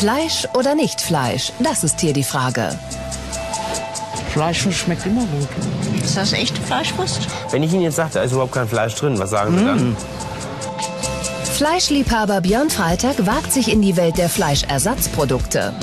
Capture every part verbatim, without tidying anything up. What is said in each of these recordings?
Fleisch oder nicht Fleisch? Das ist hier die Frage. Fleischwurst schmeckt immer gut. Ist das echte Fleischwurst? Wenn ich Ihnen jetzt sage, da ist überhaupt kein Fleisch drin, was sagen Sie dann? Fleischliebhaber Björn Freitag wagt sich in die Welt der Fleischersatzprodukte.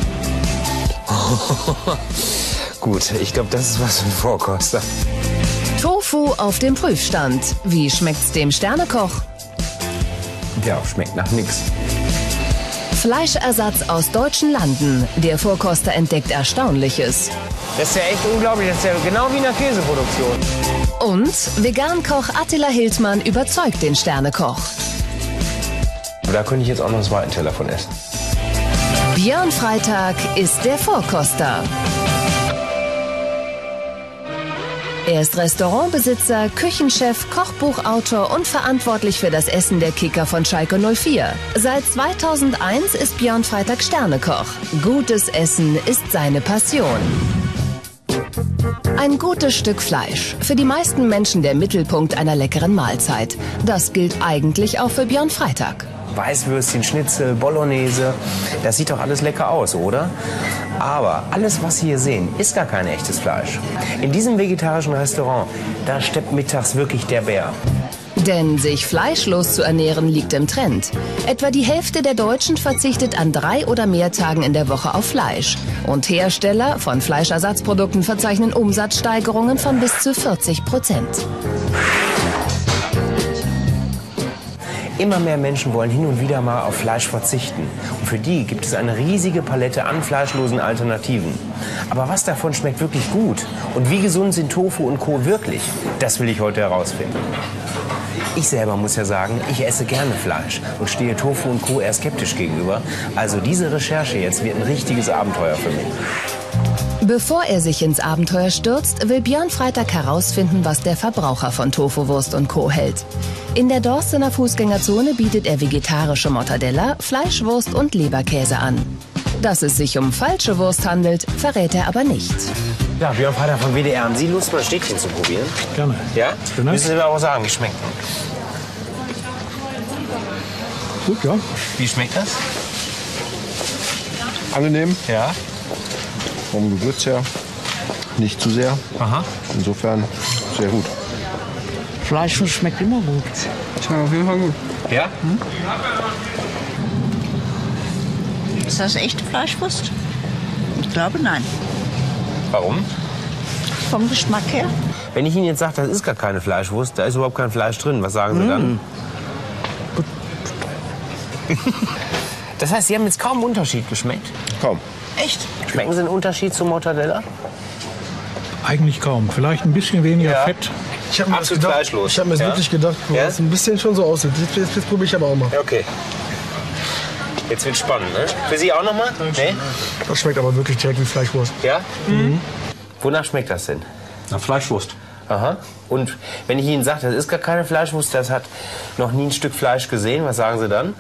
Gut, ich glaube, das ist was für ein Vorkoster. Tofu auf dem Prüfstand. Wie schmeckt's dem Sternekoch? Ja, schmeckt nach nix. Fleischersatz aus deutschen Landen. Der Vorkoster entdeckt Erstaunliches. Das ist ja echt unglaublich, das ist ja genau wie in der Käseproduktion. Und Vegankoch Attila Hildmann überzeugt den Sternekoch. Da könnte ich jetzt auch noch einen zweiten Teller von essen. Björn Freitag ist der Vorkoster. Er ist Restaurantbesitzer, Küchenchef, Kochbuchautor und verantwortlich für das Essen der Kicker von Schalke null vier. Seit zweitausendeins ist Björn Freitag Sternekoch. Gutes Essen ist seine Passion. Ein gutes Stück Fleisch. Für die meisten Menschen der Mittelpunkt einer leckeren Mahlzeit. Das gilt eigentlich auch für Björn Freitag. Weißwürstchen, Schnitzel, Bolognese, das sieht doch alles lecker aus, oder? Aber alles, was Sie hier sehen, ist gar kein echtes Fleisch. In diesem vegetarischen Restaurant, da steppt mittags wirklich der Bär. Denn sich fleischlos zu ernähren liegt im Trend. Etwa die Hälfte der Deutschen verzichtet an drei oder mehr Tagen in der Woche auf Fleisch. Und Hersteller von Fleischersatzprodukten verzeichnen Umsatzsteigerungen von bis zu vierzig Prozent. Immer mehr Menschen wollen hin und wieder mal auf Fleisch verzichten. Und für die gibt es eine riesige Palette an fleischlosen Alternativen. Aber was davon schmeckt wirklich gut? Und wie gesund sind Tofu und Co. wirklich? Das will ich heute herausfinden. Ich selber muss ja sagen, ich esse gerne Fleisch und stehe Tofu und Co. eher skeptisch gegenüber. Also diese Recherche jetzt wird ein richtiges Abenteuer für mich. Bevor er sich ins Abenteuer stürzt, will Björn Freitag herausfinden, was der Verbraucher von Tofuwurst und Co. hält. In der Dorstener Fußgängerzone bietet er vegetarische Mortadella, Fleischwurst und Leberkäse an. Dass es sich um falsche Wurst handelt, verrät er aber nicht. Ja, Björn Freitag von W D R. Haben Sie Lust, mal ein Stäbchen zu probieren? Gerne. Ja? Genau. Müssen Sie mir auch sagen, wie schmeckt. Gut, ja. Wie schmeckt das? Angenehm, Ja. vom Gewürz her. Nicht zu sehr. Aha. Insofern sehr gut. Fleischwurst schmeckt immer gut. Tja, auf jeden Fall gut. Ja? Ist das echte Fleischwurst? Ich glaube, nein. Warum? Vom Geschmack her? Wenn ich Ihnen jetzt sage, das ist gar keine Fleischwurst, da ist überhaupt kein Fleisch drin, was sagen Sie dann? Das heißt, Sie haben jetzt kaum einen Unterschied geschmeckt? Kaum. Echt? Schmecken Sie einen Unterschied zum Mortadella? Eigentlich kaum. Vielleicht ein bisschen weniger Ja. Fett. Ich habe mir, Absolut gedacht, fleischlos. ich hab mir das Ja? wirklich gedacht, weil Ja? es ein bisschen schon so aussieht. Jetzt, jetzt, jetzt probiere ich aber auch mal. Okay. Jetzt wird spannend, ne? Für Sie auch noch mal? Nee? Das schmeckt aber wirklich direkt wie Fleischwurst. Ja? Mhm. Wonach schmeckt das denn? Na, Fleischwurst. Aha. Und wenn ich Ihnen sage, das ist gar keine Fleischwurst, das hat noch nie ein Stück Fleisch gesehen, was sagen Sie dann?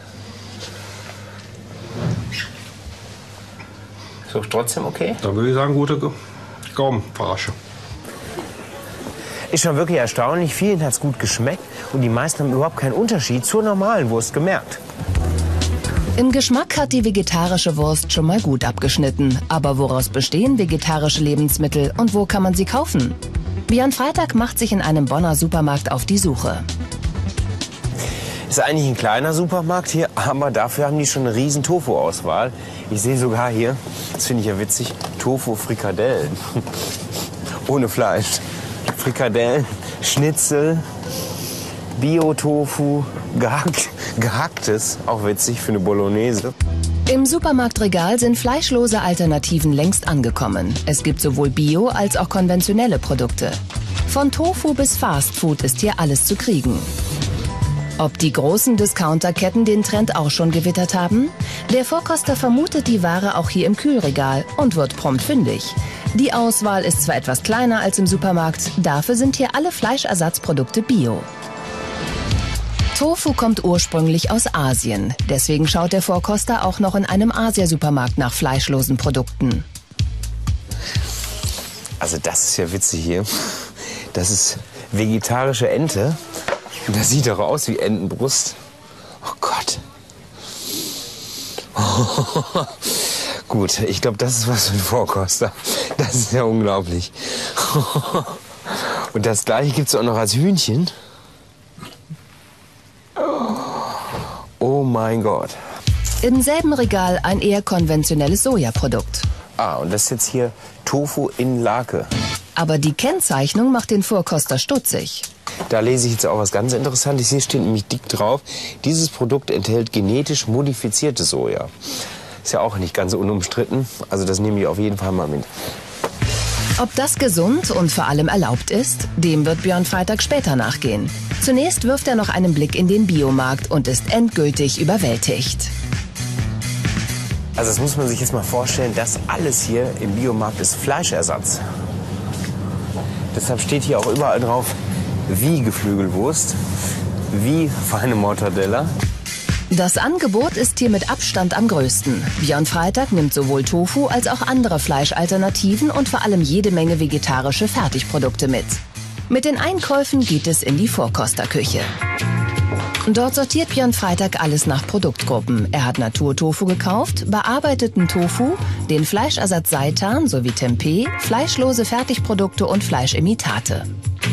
Ist doch trotzdem okay? Da würde ich sagen, gute Ge- Gaumenverarsche. Ist schon wirklich erstaunlich. Vielen hat es gut geschmeckt und die meisten haben überhaupt keinen Unterschied zur normalen Wurst gemerkt. Im Geschmack hat die vegetarische Wurst schon mal gut abgeschnitten. Aber woraus bestehen vegetarische Lebensmittel und wo kann man sie kaufen? Björn Freitag macht sich in einem Bonner Supermarkt auf die Suche. Ist eigentlich ein kleiner Supermarkt hier, aber dafür haben die schon eine riesen Tofu-Auswahl. Ich sehe sogar hier, das finde ich ja witzig, Tofu-Frikadellen. Ohne Fleisch. Frikadellen, Schnitzel, Bio-Tofu, gehackt, gehacktes, auch witzig für eine Bolognese. Im Supermarktregal sind fleischlose Alternativen längst angekommen. Es gibt sowohl Bio- als auch konventionelle Produkte. Von Tofu bis Fastfood ist hier alles zu kriegen. Ob die großen Discounterketten den Trend auch schon gewittert haben? Der Vorkoster vermutet die Ware auch hier im Kühlregal und wird prompt fündig. Die Auswahl ist zwar etwas kleiner als im Supermarkt, dafür sind hier alle Fleischersatzprodukte Bio. Tofu kommt ursprünglich aus Asien. Deswegen schaut der Vorkoster auch noch in einem Asiasupermarkt nach fleischlosen Produkten. Also das ist ja witzig hier. Das ist vegetarische Ente. Und das sieht doch aus wie Entenbrust. Oh Gott. Gut, ich glaube, das ist was für ein Vorkoster. Das ist ja unglaublich. Und das gleiche gibt es auch noch als Hühnchen. Oh mein Gott. Im selben Regal ein eher konventionelles Sojaprodukt. Ah, und das ist jetzt hier Tofu in Lake. Aber die Kennzeichnung macht den Vorkoster stutzig. Da lese ich jetzt auch was ganz Interessantes. Hier steht nämlich dick drauf, dieses Produkt enthält genetisch modifiziertes Soja. Ist ja auch nicht ganz unumstritten. Also das nehme ich auf jeden Fall mal mit. Ob das gesund und vor allem erlaubt ist, dem wird Björn Freitag später nachgehen. Zunächst wirft er noch einen Blick in den Biomarkt und ist endgültig überwältigt. Also das muss man sich jetzt mal vorstellen, das alles hier im Biomarkt ist Fleischersatz. Deshalb steht hier auch überall drauf, wie Geflügelwurst, wie feine Mortadella. Das Angebot ist hier mit Abstand am größten. Björn Freitag nimmt sowohl Tofu als auch andere Fleischalternativen und vor allem jede Menge vegetarische Fertigprodukte mit. Mit den Einkäufen geht es in die Vorkosterküche. Dort sortiert Björn Freitag alles nach Produktgruppen. Er hat Naturtofu gekauft, bearbeiteten Tofu, den Fleischersatz Seitan sowie Tempeh, fleischlose Fertigprodukte und Fleischimitate.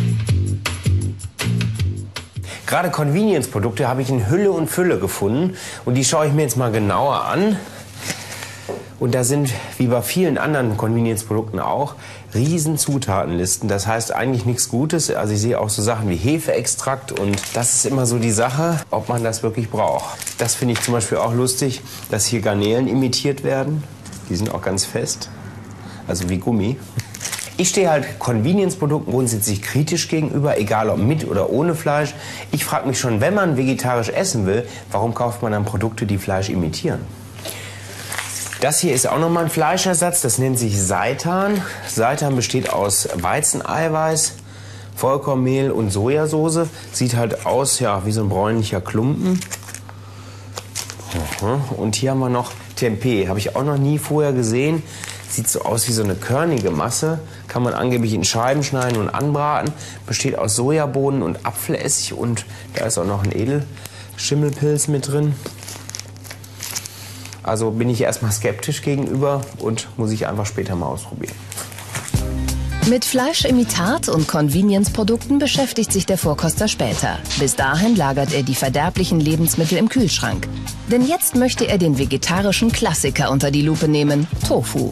Gerade Convenience-Produkte habe ich in Hülle und Fülle gefunden und die schaue ich mir jetzt mal genauer an. Und da sind, wie bei vielen anderen Convenience-Produkten auch, riesen Zutatenlisten. Das heißt eigentlich nichts Gutes. Also ich sehe auch so Sachen wie Hefeextrakt und das ist immer so die Sache, ob man das wirklich braucht. Das finde ich zum Beispiel auch lustig, dass hier Garnelen imitiert werden. Die sind auch ganz fest, also wie Gummi. Ich stehe halt Convenience-Produkten grundsätzlich kritisch gegenüber, egal ob mit oder ohne Fleisch. Ich frage mich schon, wenn man vegetarisch essen will, warum kauft man dann Produkte, die Fleisch imitieren? Das hier ist auch nochmal ein Fleischersatz, das nennt sich Seitan. Seitan besteht aus Weizeneiweiß, Vollkornmehl und Sojasauce. Sieht halt aus, ja, wie so ein bräunlicher Klumpen. Und hier haben wir noch Tempeh, habe ich auch noch nie vorher gesehen. Sieht so aus wie so eine körnige Masse, kann man angeblich in Scheiben schneiden und anbraten. Besteht aus Sojabohnen und Apfelessig und da ist auch noch ein Edelschimmelpilz mit drin. Also bin ich erstmal skeptisch gegenüber und muss ich einfach später mal ausprobieren. Mit Fleischimitat und Convenience-Produkten beschäftigt sich der Vorkoster später. Bis dahin lagert er die verderblichen Lebensmittel im Kühlschrank. Denn jetzt möchte er den vegetarischen Klassiker unter die Lupe nehmen, Tofu.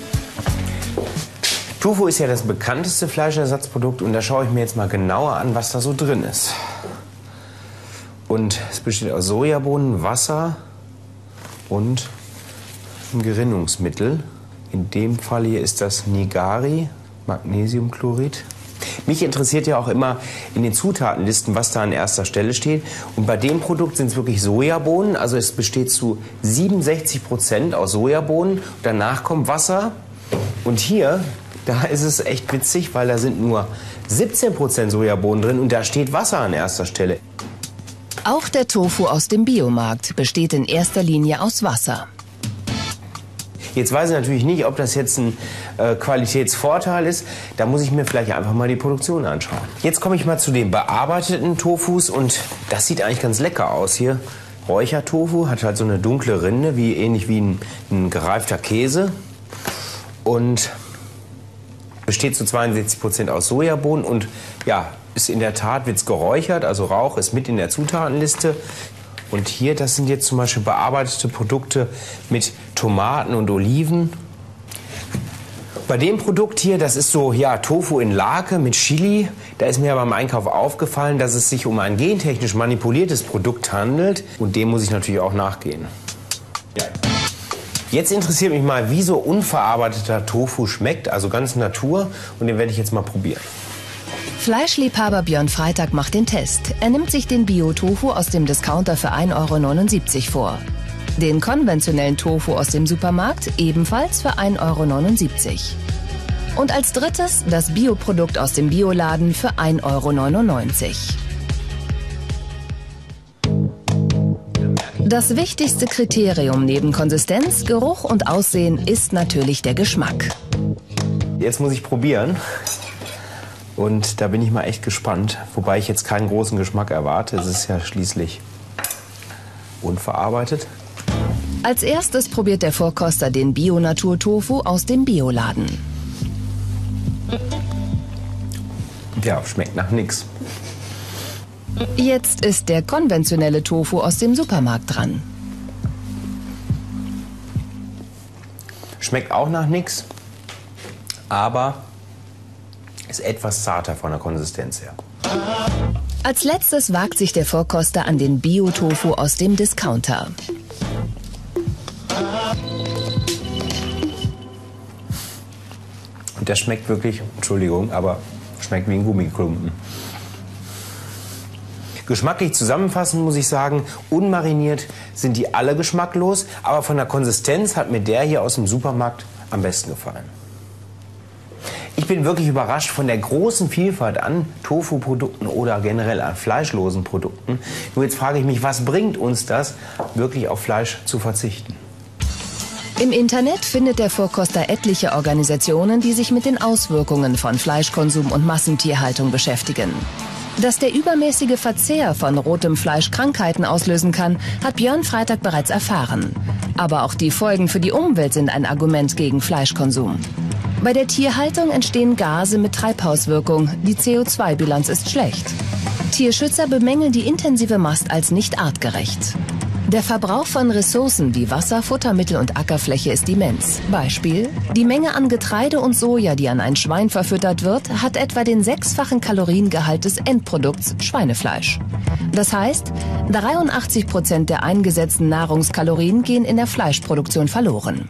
Tofu ist ja das bekannteste Fleischersatzprodukt und da schaue ich mir jetzt mal genauer an, was da so drin ist. Und es besteht aus Sojabohnen, Wasser und ein Gerinnungsmittel. In dem Fall hier ist das Nigari, Magnesiumchlorid. Mich interessiert ja auch immer in den Zutatenlisten, was da an erster Stelle steht. Und bei dem Produkt sind es wirklich Sojabohnen. Also es besteht zu siebenundsechzig Prozent aus Sojabohnen. Danach kommt Wasser. Und hier, da ist es echt witzig, weil da sind nur siebzehn Prozent Sojabohnen drin und da steht Wasser an erster Stelle. Auch der Tofu aus dem Biomarkt besteht in erster Linie aus Wasser. Jetzt weiß ich natürlich nicht, ob das jetzt ein äh, Qualitätsvorteil ist. Da muss ich mir vielleicht einfach mal die Produktion anschauen. Jetzt komme ich mal zu den bearbeiteten Tofus und das sieht eigentlich ganz lecker aus hier. Räuchertofu hat halt so eine dunkle Rinde, wie, ähnlich wie ein, ein gereifter Käse. Und besteht zu zweiundsechzig Prozent aus Sojabohnen und ja, ist in der Tat, wird's geräuchert, also Rauch ist mit in der Zutatenliste. Und hier, das sind jetzt zum Beispiel bearbeitete Produkte mit Tomaten und Oliven. Bei dem Produkt hier, das ist so, ja, Tofu in Lake mit Chili. Da ist mir beim Einkauf aufgefallen, dass es sich um ein gentechnisch manipuliertes Produkt handelt. Und dem muss ich natürlich auch nachgehen. Ja. Jetzt interessiert mich mal, wie so unverarbeiteter Tofu schmeckt, also ganz Natur. Und den werde ich jetzt mal probieren. Fleischliebhaber Björn Freitag macht den Test. Er nimmt sich den Bio-Tofu aus dem Discounter für ein Euro neunundsiebzig vor. Den konventionellen Tofu aus dem Supermarkt ebenfalls für ein Euro neunundsiebzig. Und als drittes das Bioprodukt aus dem Bioladen für ein Euro neunundneunzig. Das wichtigste Kriterium neben Konsistenz, Geruch und Aussehen ist natürlich der Geschmack. Jetzt muss ich probieren. Und da bin ich mal echt gespannt, wobei ich jetzt keinen großen Geschmack erwarte. Es ist ja schließlich unverarbeitet. Als erstes probiert der Vorkoster den Bio-Natur-Tofu aus dem Bioladen. Ja, schmeckt nach nix. Jetzt ist der konventionelle Tofu aus dem Supermarkt dran. Schmeckt auch nach nix, aber ist etwas zarter von der Konsistenz her. Als letztes wagt sich der Vorkoster an den Bio-Tofu aus dem Discounter. Und der schmeckt wirklich, Entschuldigung, aber schmeckt wie ein Gummiklumpen. Geschmacklich zusammenfassend muss ich sagen, unmariniert sind die alle geschmacklos, aber von der Konsistenz hat mir der hier aus dem Supermarkt am besten gefallen. Ich bin wirklich überrascht von der großen Vielfalt an Tofu-Produkten oder generell an fleischlosen Produkten. Nur jetzt frage ich mich, was bringt uns das, wirklich auf Fleisch zu verzichten? Im Internet findet der Vorkoster etliche Organisationen, die sich mit den Auswirkungen von Fleischkonsum und Massentierhaltung beschäftigen. Dass der übermäßige Verzehr von rotem Fleisch Krankheiten auslösen kann, hat Björn Freitag bereits erfahren. Aber auch die Folgen für die Umwelt sind ein Argument gegen Fleischkonsum. Bei der Tierhaltung entstehen Gase mit Treibhauswirkung. Die C O zwei Bilanz ist schlecht. Tierschützer bemängeln die intensive Mast als nicht artgerecht. Der Verbrauch von Ressourcen wie Wasser, Futtermittel und Ackerfläche ist immens. Beispiel: Die Menge an Getreide und Soja, die an ein Schwein verfüttert wird, hat etwa den sechsfachen Kaloriengehalt des Endprodukts Schweinefleisch. Das heißt, dreiundachtzig Prozent der eingesetzten Nahrungskalorien gehen in der Fleischproduktion verloren.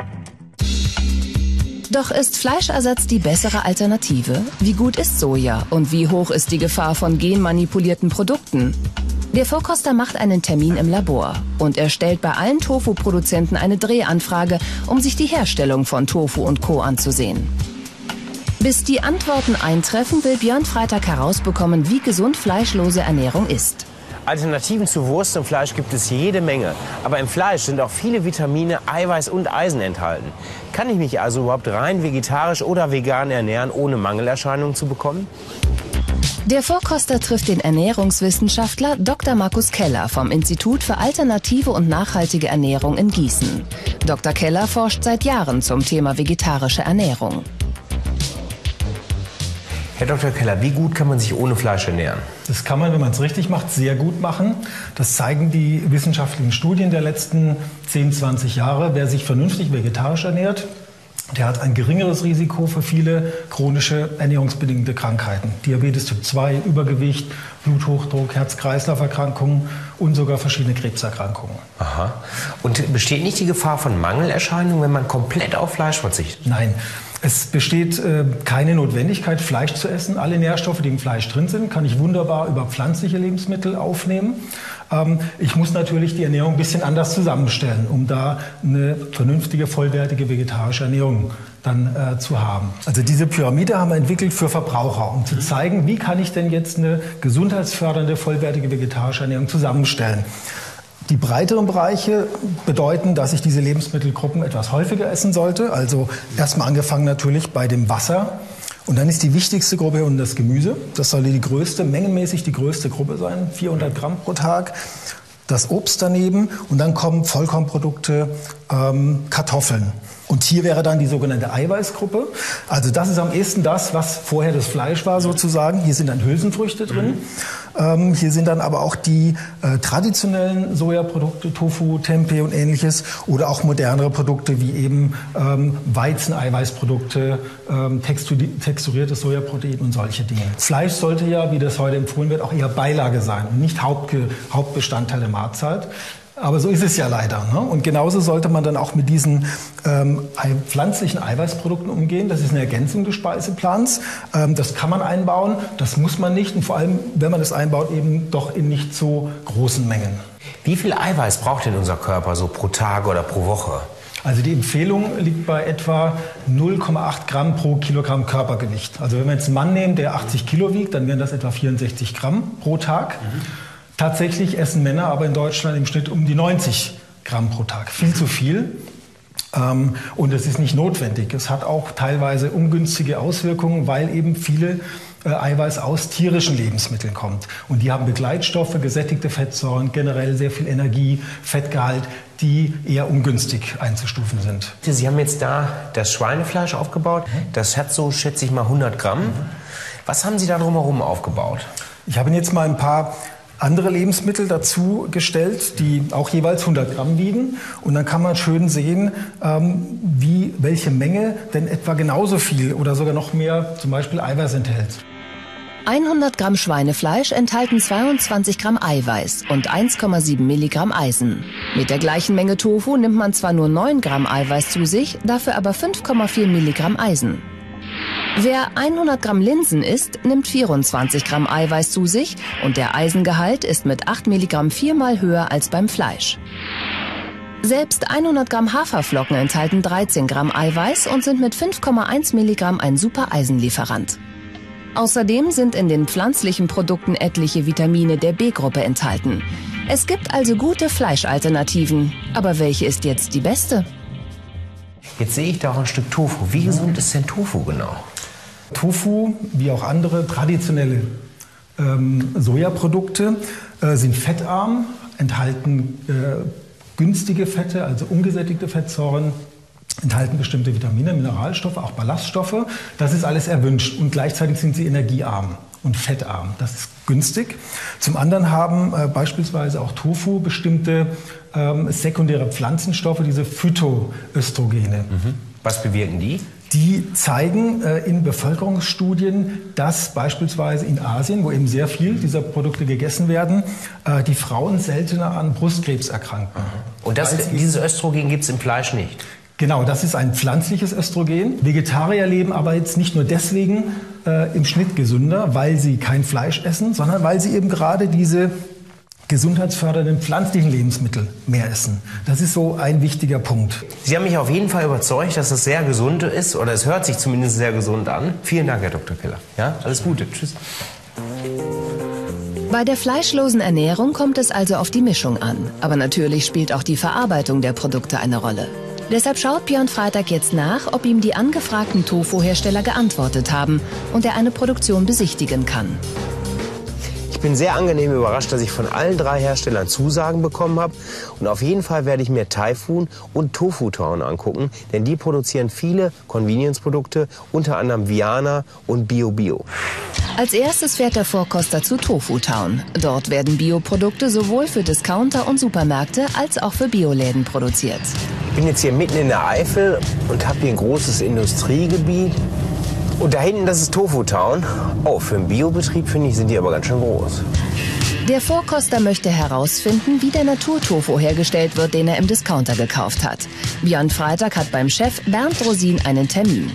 Doch ist Fleischersatz die bessere Alternative? Wie gut ist Soja und wie hoch ist die Gefahr von genmanipulierten Produkten? Der Vorkoster macht einen Termin im Labor und er stellt bei allen Tofu-Produzenten eine Drehanfrage, um sich die Herstellung von Tofu und Co. anzusehen. Bis die Antworten eintreffen, will Björn Freitag herausbekommen, wie gesund fleischlose Ernährung ist. Alternativen zu Wurst und Fleisch gibt es jede Menge. Aber im Fleisch sind auch viele Vitamine, Eiweiß und Eisen enthalten. Kann ich mich also überhaupt rein vegetarisch oder vegan ernähren, ohne Mangelerscheinungen zu bekommen? Der Vorkoster trifft den Ernährungswissenschaftler Doktor Markus Keller vom Institut für alternative und nachhaltige Ernährung in Gießen. Doktor Keller forscht seit Jahren zum Thema vegetarische Ernährung. Herr Doktor Keller, wie gut kann man sich ohne Fleisch ernähren? Das kann man, wenn man es richtig macht, sehr gut machen. Das zeigen die wissenschaftlichen Studien der letzten zehn, zwanzig Jahre. Wer sich vernünftig vegetarisch ernährt, der hat ein geringeres Risiko für viele chronische ernährungsbedingte Krankheiten. Diabetes Typ zwei, Übergewicht, Bluthochdruck, Herz-Kreislauf-Erkrankungen und sogar verschiedene Krebserkrankungen. Aha. Und besteht nicht die Gefahr von Mangelerscheinungen, wenn man komplett auf Fleisch verzichtet? Nein. Es besteht äh, keine Notwendigkeit, Fleisch zu essen. Alle Nährstoffe, die im Fleisch drin sind, kann ich wunderbar über pflanzliche Lebensmittel aufnehmen. Ähm, ich muss natürlich die Ernährung ein bisschen anders zusammenstellen, um da eine vernünftige, vollwertige vegetarische Ernährung dann äh, zu haben. Also diese Pyramide haben wir entwickelt für Verbraucher, um zu zeigen, wie kann ich denn jetzt eine gesundheitsfördernde, vollwertige vegetarische Ernährung zusammenstellen. Die breiteren Bereiche bedeuten, dass ich diese Lebensmittelgruppen etwas häufiger essen sollte. Also erstmal angefangen natürlich bei dem Wasser. Und dann ist die wichtigste Gruppe und das Gemüse. Das sollte die größte, mengenmäßig die größte Gruppe sein, vierhundert Gramm pro Tag. Das Obst daneben und dann kommen Vollkornprodukte, ähm, Kartoffeln. Und hier wäre dann die sogenannte Eiweißgruppe. Also das ist am ehesten das, was vorher das Fleisch war sozusagen. Hier sind dann Hülsenfrüchte drin. Mhm. Ähm, hier sind dann aber auch die äh, traditionellen Sojaprodukte, Tofu, Tempeh und ähnliches. Oder auch modernere Produkte wie eben ähm, Weizeneiweißprodukte, ähm, texturi texturiertes Sojaprotein und solche Dinge. Fleisch sollte ja, wie das heute empfohlen wird, auch eher Beilage sein und nicht Hauptge Hauptbestandteil der Mahlzeit. Aber so ist es ja leider. Ne? Und genauso sollte man dann auch mit diesen ähm, pflanzlichen Eiweißprodukten umgehen. Das ist eine Ergänzung des Speiseplans. Ähm, das kann man einbauen, das muss man nicht. Und vor allem, wenn man es einbaut, eben doch in nicht so großen Mengen. Wie viel Eiweiß braucht denn unser Körper so pro Tag oder pro Woche? Also die Empfehlung liegt bei etwa null Komma acht Gramm pro Kilogramm Körpergewicht. Also wenn wir jetzt einen Mann nehmen, der achtzig Kilo wiegt, dann wären das etwa vierundsechzig Gramm pro Tag. Mhm. Tatsächlich essen Männer aber in Deutschland im Schnitt um die neunzig Gramm pro Tag. Viel zu viel. Ähm, und es ist nicht notwendig. Es hat auch teilweise ungünstige Auswirkungen, weil eben viele äh, Eiweiß aus tierischen Lebensmitteln kommt. Und die haben Begleitstoffe, gesättigte Fettsäuren, generell sehr viel Energie, Fettgehalt, die eher ungünstig einzustufen sind. Sie haben jetzt da das Schweinefleisch aufgebaut. Das hat so, schätze ich mal, hundert Gramm. Was haben Sie da drumherum aufgebaut? Ich habe Ihnen jetzt mal ein paar andere Lebensmittel dazu gestellt, die auch jeweils hundert Gramm wiegen. Und dann kann man schön sehen, ähm, wie, welche Menge denn etwa genauso viel oder sogar noch mehr zum Beispiel Eiweiß enthält. hundert Gramm Schweinefleisch enthalten zweiundzwanzig Gramm Eiweiß und eins Komma sieben Milligramm Eisen. Mit der gleichen Menge Tofu nimmt man zwar nur neun Gramm Eiweiß zu sich, dafür aber fünf Komma vier Milligramm Eisen. Wer hundert Gramm Linsen isst, nimmt vierundzwanzig Gramm Eiweiß zu sich und der Eisengehalt ist mit acht Milligramm viermal höher als beim Fleisch. Selbst hundert Gramm Haferflocken enthalten dreizehn Gramm Eiweiß und sind mit fünf Komma eins Milligramm ein super Eisenlieferant. Außerdem sind in den pflanzlichen Produkten etliche Vitamine der B-Gruppe enthalten. Es gibt also gute Fleischalternativen. Aber welche ist jetzt die beste? Jetzt sehe ich da auch ein Stück Tofu. Wie gesund ist denn Tofu genau? Tofu, wie auch andere traditionelle ähm, Sojaprodukte, äh, sind fettarm, enthalten äh, günstige Fette, also ungesättigte Fettsäuren, enthalten bestimmte Vitamine, Mineralstoffe, auch Ballaststoffe. Das ist alles erwünscht und gleichzeitig sind sie energiearm und fettarm. Das ist günstig. Zum anderen haben äh, beispielsweise auch Tofu bestimmte ähm, sekundäre Pflanzenstoffe, diese Phytoöstrogene. Mhm. Was bewirken die? Die zeigen äh, in Bevölkerungsstudien, dass beispielsweise in Asien, wo eben sehr viel dieser Produkte gegessen werden, äh, die Frauen seltener an Brustkrebs erkranken. Und das, dieses Östrogen gibt es im Fleisch nicht? Genau, das ist ein pflanzliches Östrogen. Vegetarier leben aber jetzt nicht nur deswegen äh, im Schnitt gesünder, weil sie kein Fleisch essen, sondern weil sie eben gerade diese gesundheitsfördernden pflanzlichen Lebensmittel mehr essen. Das ist so ein wichtiger Punkt. Sie haben mich auf jeden Fall überzeugt, dass es sehr gesund ist, oder es hört sich zumindest sehr gesund an. Vielen Dank, Herr Doktor Keller. Ja, alles Gute. Tschüss. Bei der fleischlosen Ernährung kommt es also auf die Mischung an. Aber natürlich spielt auch die Verarbeitung der Produkte eine Rolle. Deshalb schaut Björn Freitag jetzt nach, ob ihm die angefragten Tofu-Hersteller geantwortet haben und er eine Produktion besichtigen kann. Ich bin sehr angenehm überrascht, dass ich von allen drei Herstellern Zusagen bekommen habe. Und auf jeden Fall werde ich mir Typhoon und Tofu Town angucken, denn die produzieren viele Convenience-Produkte, unter anderem Viana und Bio Bio. Als erstes fährt der Vorkoster zu Tofu Town. Dort werden Bioprodukte sowohl für Discounter und Supermärkte als auch für Bioläden produziert. Ich bin jetzt hier mitten in der Eifel und habe hier ein großes Industriegebiet. Und da hinten, das ist Tofu Town. Oh, für einen Biobetrieb, finde ich, sind die aber ganz schön groß. Der Vorkoster möchte herausfinden, wie der Naturtofu hergestellt wird, den er im Discounter gekauft hat. Björn Freitag hat beim Chef Bernd Rosin einen Termin.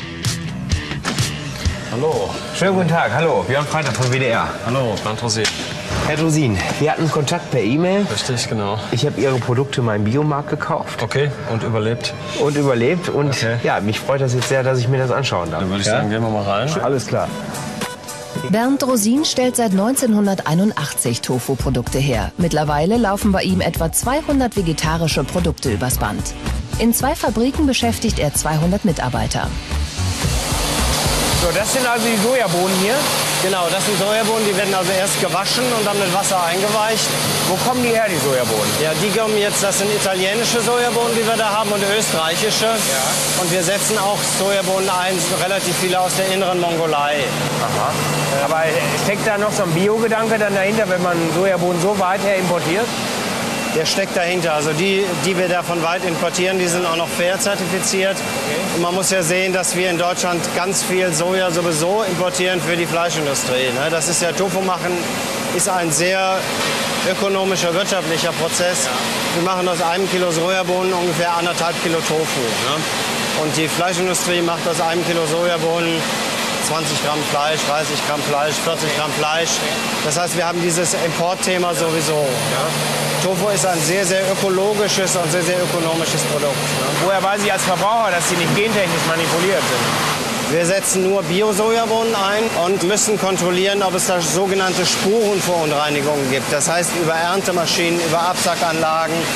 Hallo. Schönen guten Tag. Hallo, Björn Freitag von W D R. Hallo, Bernd Rosin. Herr Rosin, wir hatten Kontakt per E-Mail. Richtig, genau. Ich habe Ihre Produkte in meinem Biomarkt gekauft. Okay, und überlebt? Und überlebt. Und okay. Ja, mich freut das jetzt sehr, dass ich mir das anschauen darf. Dann würde ich ja? sagen, gehen wir mal rein. Alles klar. Bernd Rosin stellt seit neunzehnhunderteinundachtzig Tofu-Produkte her. Mittlerweile laufen bei ihm etwa zweihundert vegetarische Produkte übers Band. In zwei Fabriken beschäftigt er zweihundert Mitarbeiter. So, das sind also die Sojabohnen hier? Genau, das sind Sojabohnen, die werden also erst gewaschen und dann mit Wasser eingeweicht. Wo kommen die her, die Sojabohnen? Ja, die kommen jetzt, das sind italienische Sojabohnen, die wir da haben, und österreichische. Ja. Und wir setzen auch Sojabohnen ein, relativ viele aus der inneren Mongolei. Aha. Ähm. Aber steckt da noch so ein Bio-Gedanke dann dahinter, wenn man Sojabohnen so weit her importiert? Der steckt dahinter. Also die, die wir davon weit importieren, die sind auch noch fair zertifiziert. Okay. Und man muss ja sehen, dass wir in Deutschland ganz viel Soja sowieso importieren für die Fleischindustrie. Das ist ja, Tofu machen ist ein sehr ökonomischer, wirtschaftlicher Prozess. Wir machen aus einem Kilo Sojabohnen ungefähr anderthalb Kilo Tofu. Und die Fleischindustrie macht aus einem Kilo Sojabohnen zwanzig Gramm Fleisch, dreißig Gramm Fleisch, vierzig Gramm Fleisch. Das heißt, wir haben dieses Importthema sowieso. Ja. Tofu ist ein sehr, sehr ökologisches und sehr, sehr ökonomisches Produkt. Ja. Woher weiß ich als Verbraucher, dass sie nicht gentechnisch manipuliert sind? Wir setzen nur Bio-Sojabohnen ein und müssen kontrollieren, ob es da sogenannte Spurenverunreinigungen gibt. Das heißt, über Erntemaschinen, über Absackanlagen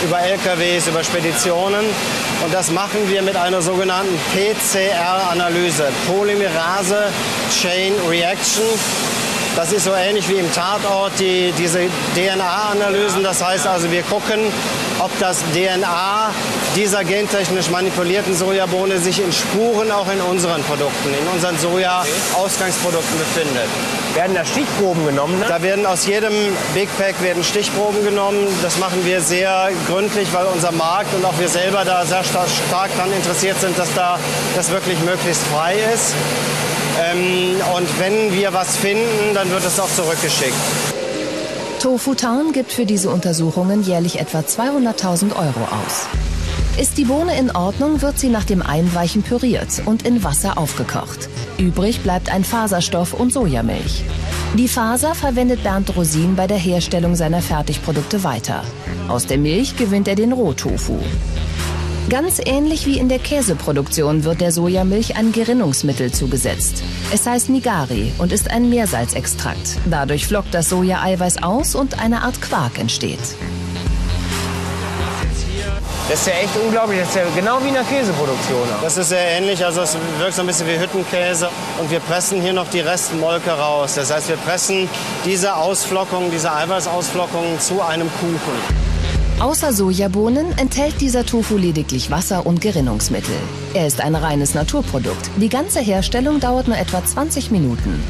über L K Ws, über Speditionen. Und das machen wir mit einer sogenannten P C R-Analyse, Polymerase Chain Reaction. Das ist so ähnlich wie im Tatort die, diese D N A-Analysen. Das heißt also, wir gucken, ob das D N A dieser gentechnisch manipulierten Sojabohne sich in Spuren auch in unseren Produkten, in unseren Soja-Ausgangsprodukten befindet. Werden da Stichproben genommen? Ne? Da werden aus jedem Big Pack werden Stichproben genommen. Das machen wir sehr gründlich, weil unser Markt und auch wir selber da sehr stark, stark daran interessiert sind, dass da das wirklich möglichst frei ist. Ähm, und wenn wir was finden, dann wird es auch zurückgeschickt. Tofu Town gibt für diese Untersuchungen jährlich etwa zweihunderttausend Euro aus. Ist die Bohne in Ordnung, wird sie nach dem Einweichen püriert und in Wasser aufgekocht. Übrig bleibt ein Faserstoff und Sojamilch. Die Faser verwendet Bernd Rosin bei der Herstellung seiner Fertigprodukte weiter. Aus der Milch gewinnt er den Rohtofu. Ganz ähnlich wie in der Käseproduktion wird der Sojamilch ein Gerinnungsmittel zugesetzt. Es heißt Nigari und ist ein Meersalzextrakt. Dadurch flockt das Sojaeiweiß aus und eine Art Quark entsteht. Das ist ja echt unglaublich. Das ist ja genau wie in der Käseproduktion. Das ist sehr ähnlich. Also es wirkt so ein bisschen wie Hüttenkäse. Und wir pressen hier noch die Restmolke raus. Das heißt, wir pressen diese Ausflockung, diese Eiweißausflockung zu einem Kuchen. Außer Sojabohnen enthält dieser Tofu lediglich Wasser und Gerinnungsmittel. Er ist ein reines Naturprodukt. Die ganze Herstellung dauert nur etwa zwanzig Minuten.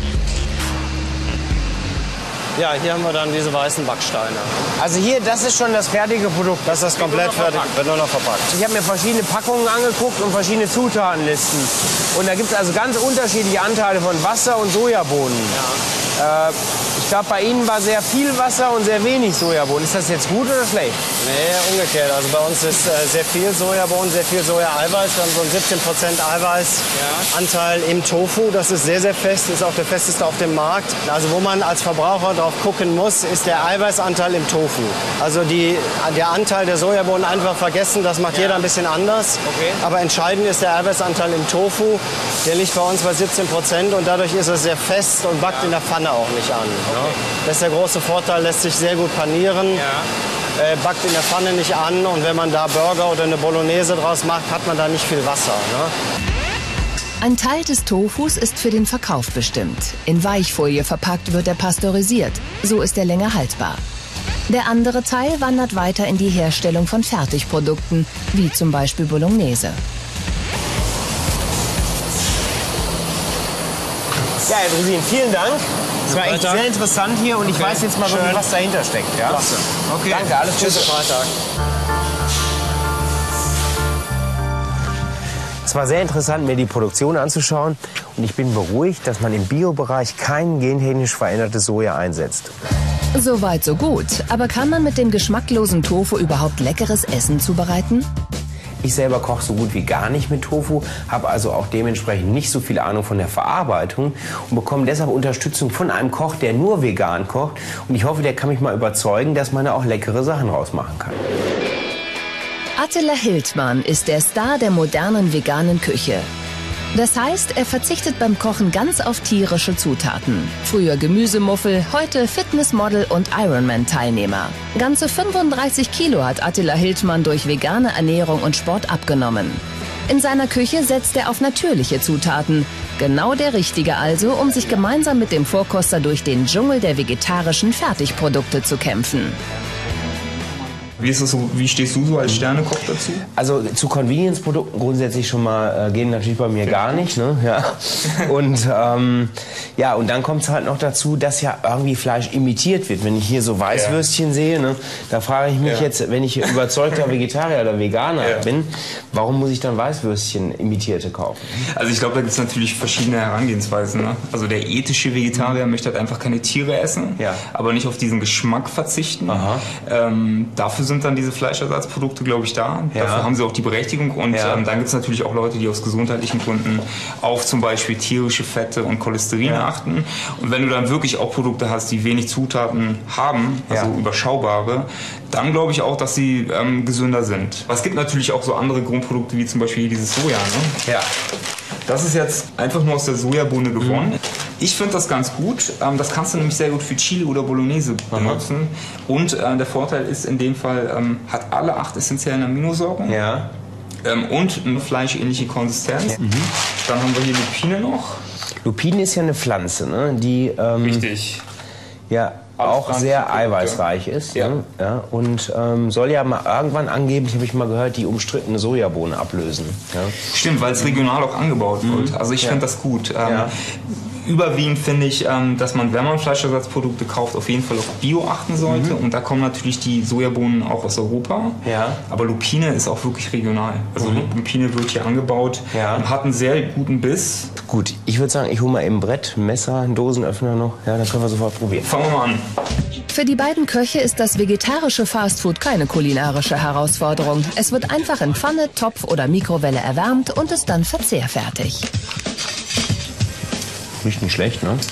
Ja, hier haben wir dann diese weißen Backsteine. Also hier, das ist schon das fertige Produkt. Das ist das komplett fertig, wird nur noch verpackt. Ich habe mir verschiedene Packungen angeguckt und verschiedene Zutatenlisten. Und da gibt es also ganz unterschiedliche Anteile von Wasser und Sojabohnen. Ja. Äh, ich glaube, bei Ihnen war sehr viel Wasser und sehr wenig Sojabohnen. Ist das jetzt gut oder schlecht? Nee, umgekehrt. Also bei uns ist äh, sehr viel Sojabohnen, sehr viel Soja-Eiweiß. Wir haben so einen siebzehn Prozent Eiweißanteil ja. im Tofu. Das ist sehr, sehr fest. Ist auch der festeste auf dem Markt. Also wo man als Verbraucher drauf gucken muss, ist der Eiweißanteil im Tofu. Also die, der Anteil der Sojabohnen einfach vergessen. Das macht ja. jeder ein bisschen anders. Okay. Aber entscheidend ist der Eiweißanteil im Tofu. Der liegt bei uns bei siebzehn Prozent und dadurch ist er sehr fest und backt ja. in der Pfanne auch nicht an. Okay. Das ist der große Vorteil, lässt sich sehr gut panieren, ja. äh, backt in der Pfanne nicht an und wenn man da Burger oder eine Bolognese draus macht, hat man da nicht viel Wasser. Ne? Ein Teil des Tofus ist für den Verkauf bestimmt. In Weichfolie verpackt wird er pasteurisiert, so ist er länger haltbar. Der andere Teil wandert weiter in die Herstellung von Fertigprodukten, wie zum Beispiel Bolognese. Ja, Herr Rosin, vielen Dank. Es war echt sehr interessant hier und ich okay. weiß jetzt mal, wirklich, was dahinter steckt. Ja? Klasse. Okay. Danke, alles Gute. Tschüss, Freitag. Es war sehr interessant, mir die Produktion anzuschauen und ich bin beruhigt, dass man im Biobereich kein gentechnisch verändertes Soja einsetzt. Soweit so gut. Aber kann man mit dem geschmacklosen Tofu überhaupt leckeres Essen zubereiten? Ich selber koche so gut wie gar nicht mit Tofu, habe also auch dementsprechend nicht so viel Ahnung von der Verarbeitung und bekomme deshalb Unterstützung von einem Koch, der nur vegan kocht. Und ich hoffe, der kann mich mal überzeugen, dass man da auch leckere Sachen rausmachen kann. Attila Hildmann ist der Star der modernen veganen Küche. Das heißt, er verzichtet beim Kochen ganz auf tierische Zutaten. Früher Gemüsemuffel, heute Fitnessmodel und Ironman-Teilnehmer. Ganze fünfunddreißig Kilo hat Attila Hildmann durch vegane Ernährung und Sport abgenommen. In seiner Küche setzt er auf natürliche Zutaten. Genau der Richtige also, um sich gemeinsam mit dem Vorkoster durch den Dschungel der vegetarischen Fertigprodukte zu kämpfen. Wie ist das so, wie stehst du so als Sternekoch dazu? Also zu Convenience-Produkten grundsätzlich schon mal äh, gehen natürlich bei mir okay. gar nicht. Ne? Ja. Und, ähm, ja, und dann kommt es halt noch dazu, dass ja irgendwie Fleisch imitiert wird. Wenn ich hier so Weißwürstchen ja. sehe, ne, da frage ich mich ja. jetzt, wenn ich überzeugter Vegetarier oder Veganer ja. bin, warum muss ich dann Weißwürstchen imitierte kaufen? Also ich glaube, da gibt es natürlich verschiedene Herangehensweisen. Ne? Also der ethische Vegetarier mhm. möchte halt einfach keine Tiere essen, ja. aber nicht auf diesen Geschmack verzichten. Ähm, dafür sind dann diese Fleischersatzprodukte, glaube ich, da. Ja. Dafür haben sie auch die Berechtigung. Und ja. ähm, dann gibt es natürlich auch Leute, die aus gesundheitlichen Gründen auf zum Beispiel tierische Fette und Cholesterin ja. achten. Und wenn du dann wirklich auch Produkte hast, die wenig Zutaten haben, also ja. überschaubare, dann glaube ich auch, dass sie ähm, gesünder sind. Aber es gibt natürlich auch so andere Grundprodukte, wie zum Beispiel dieses Soja. Ne? Ja. Das ist jetzt einfach nur aus der Sojabohne gewonnen. Mhm. Ich finde das ganz gut. Ähm, das kannst du nämlich sehr gut für Chili oder Bolognese benutzen. Aha. Und äh, der Vorteil ist in dem Fall, ähm, hat alle acht essentiellen Aminosäuren. Ja. Ähm, und eine fleischähnliche Konsistenz. Mhm. Dann haben wir hier Lupine noch. Lupine ist ja eine Pflanze, ne? Die ähm, Richtig. Ja, auch sehr eiweißreich ist. Ja. Ne? Ja, und ähm, soll ja mal irgendwann angeblich, habe ich mal gehört, die umstrittene Sojabohne ablösen. Ja? Stimmt, weil es regional auch angebaut Mhm. wird. Also ich Ja. finde das gut. Ähm, Ja. Überwiegend finde ich, ähm, dass man, wenn man Fleischersatzprodukte kauft, auf jeden Fall auf Bio achten sollte. Mhm. Und da kommen natürlich die Sojabohnen auch aus Europa. Ja. Aber Lupine ist auch wirklich regional. Also Mhm. Lupine wird hier angebaut Ja. und hat einen sehr guten Biss. Gut, ich würde sagen, ich hole mal eben ein Brett, ein Messer, einen Dosenöffner noch. Ja, dann können wir sofort probieren. Fangen wir mal an. Für die beiden Köche ist das vegetarische Fastfood keine kulinarische Herausforderung. Es wird einfach in Pfanne, Topf oder Mikrowelle erwärmt und ist dann verzehrfertig. Riecht nicht schlecht, ne?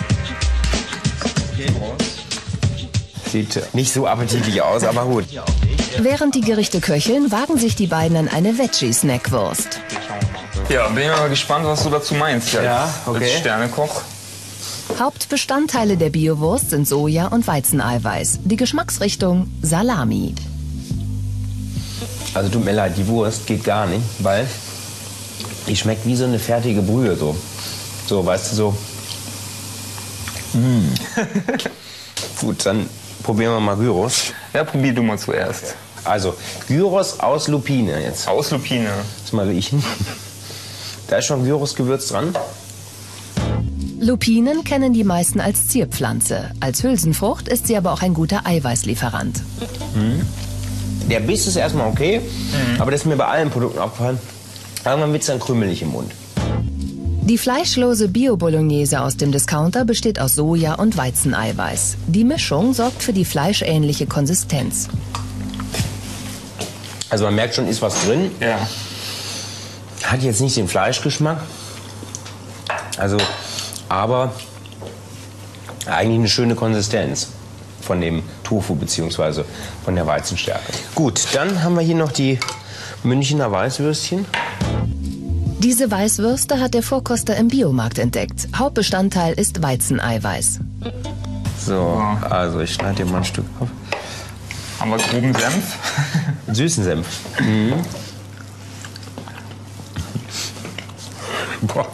Sieht nicht so appetitlich aus, aber gut. Während die Gerichte köcheln, wagen sich die beiden an eine Veggie-Snackwurst. Ja, bin ich mal gespannt, was du dazu meinst. Ja, Ja, okay. Als Sternekoch. Hauptbestandteile der Biowurst sind Soja- und Weizeneiweiß. Die Geschmacksrichtung Salami. Also tut mir leid, die Wurst geht gar nicht, weil die schmeckt wie so eine fertige Brühe so. So, weißt du, so. Mm. Gut, dann probieren wir mal Gyros. Ja, probier du mal zuerst. Also, Gyros aus Lupine jetzt. Aus Lupine. Lass mal riechen. Da ist schon Gyros-Gewürz dran. Lupinen kennen die meisten als Zierpflanze. Als Hülsenfrucht ist sie aber auch ein guter Eiweißlieferant. Mhm. Der Biss ist erstmal okay, Mhm. aber das ist mir bei allen Produkten aufgefallen. Irgendwann wird es dann krümelig im Mund. Die fleischlose Bio-Bolognese aus dem Discounter besteht aus Soja- und Weizeneiweiß. Die Mischung sorgt für die fleischähnliche Konsistenz. Also man merkt schon, ist was drin. Ja. Hat jetzt nicht den Fleischgeschmack. Also, aber eigentlich eine schöne Konsistenz von dem Tofu bzw. von der Weizenstärke. Gut, dann haben wir hier noch die Münchner Weißwürstchen. Diese Weißwürste hat der Vorkoster im Biomarkt entdeckt. Hauptbestandteil ist Weizeneiweiß. So, also ich schneide dir mal ein Stück auf. Haben wir groben Senf? Süßen Senf. Mhm. Boah.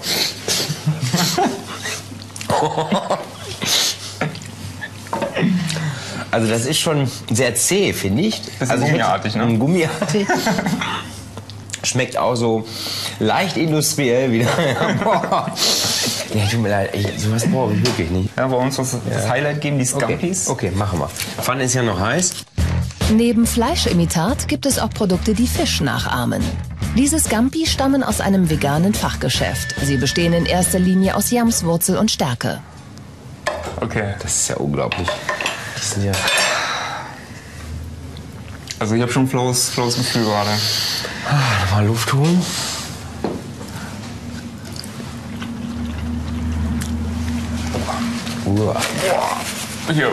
Also das ist schon sehr zäh, finde ich. Bisschen also gummiartig, ne? Gummiartig. Schmeckt auch so leicht industriell wieder. Boah. Ja, tut mir leid, ich, sowas brauche ich wirklich nicht. Ja, bei uns das, das Highlight geben, die Scampis. Okay, okay, machen wir. Pfanne ist ja noch heiß. Neben Fleischimitat gibt es auch Produkte, die Fisch nachahmen. Diese Scampi stammen aus einem veganen Fachgeschäft. Sie bestehen in erster Linie aus Jamswurzel und Stärke. Okay. Das ist ja unglaublich. Die sind ja... Also ich habe schon ein flaues, flaues Gefühl gerade. Ah, nochmal Luft holen. Uah. Hier.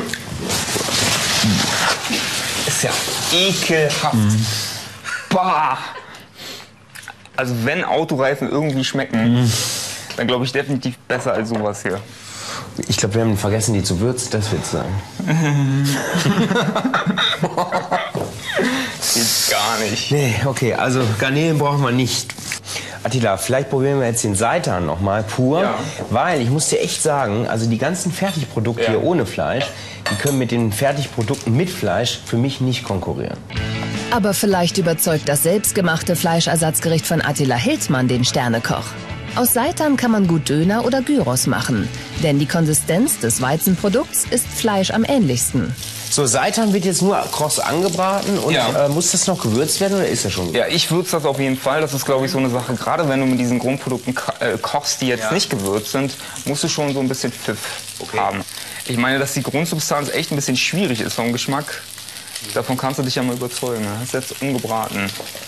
Ist ja ekelhaft. Mhm. Bah. Also wenn Autoreifen irgendwie schmecken, mhm. dann glaube ich definitiv besser als sowas hier. Ich glaube, wir haben vergessen, die zu würzen, das wird's sein. Geht gar nicht. Nee, okay, also Garnelen brauchen wir nicht. Attila, vielleicht probieren wir jetzt den Seitan noch mal pur, Ja. weil ich muss dir echt sagen, also die ganzen Fertigprodukte Ja. hier ohne Fleisch, die können mit den Fertigprodukten mit Fleisch für mich nicht konkurrieren. Aber vielleicht überzeugt das selbstgemachte Fleischersatzgericht von Attila Hildmann den Sternekoch. Aus Seitan kann man gut Döner oder Gyros machen, denn die Konsistenz des Weizenprodukts ist Fleisch am ähnlichsten. So, Seitan wird jetzt nur kross angebraten und Ja. äh, muss das noch gewürzt werden oder ist das schon? Ja, ich würze das auf jeden Fall. Das ist, glaube ich, so eine Sache. Gerade wenn du mit diesen Grundprodukten ko äh, kochst, die jetzt Ja. nicht gewürzt sind, musst du schon so ein bisschen Pfiff haben. Ich meine, dass die Grundsubstanz echt ein bisschen schwierig ist vom Geschmack. Davon kannst du dich ja mal überzeugen. Das ist jetzt ungebraten.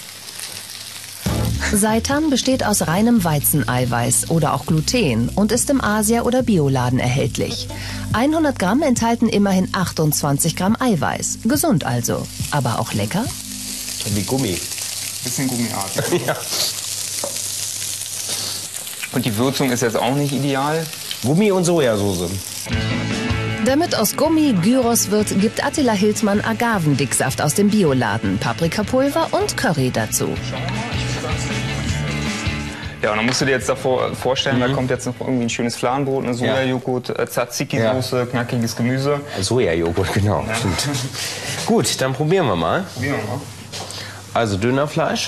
Seitan besteht aus reinem Weizeneiweiß oder auch Gluten und ist im Asia- oder Bioladen erhältlich. hundert Gramm enthalten immerhin achtundzwanzig Gramm Eiweiß. Gesund also, aber auch lecker? Wie Gummi. Bisschen gummiartig. Ja. Und die Würzung ist jetzt auch nicht ideal. Gummi und Sojasauce. Damit aus Gummi Gyros wird, gibt Attila Hildmann Agavendicksaft aus dem Bioladen, Paprikapulver und Curry dazu. Ja, und dann musst du dir jetzt davor vorstellen, mhm. da kommt jetzt noch irgendwie ein schönes Fladenbrot, eine Sojajoghurt, ja. Tzatziki-Soße, ja. knackiges Gemüse. Sojajoghurt, genau. Ja. Stimmt. Gut, dann probieren wir mal. Probieren wir mal. Also Dönerfleisch.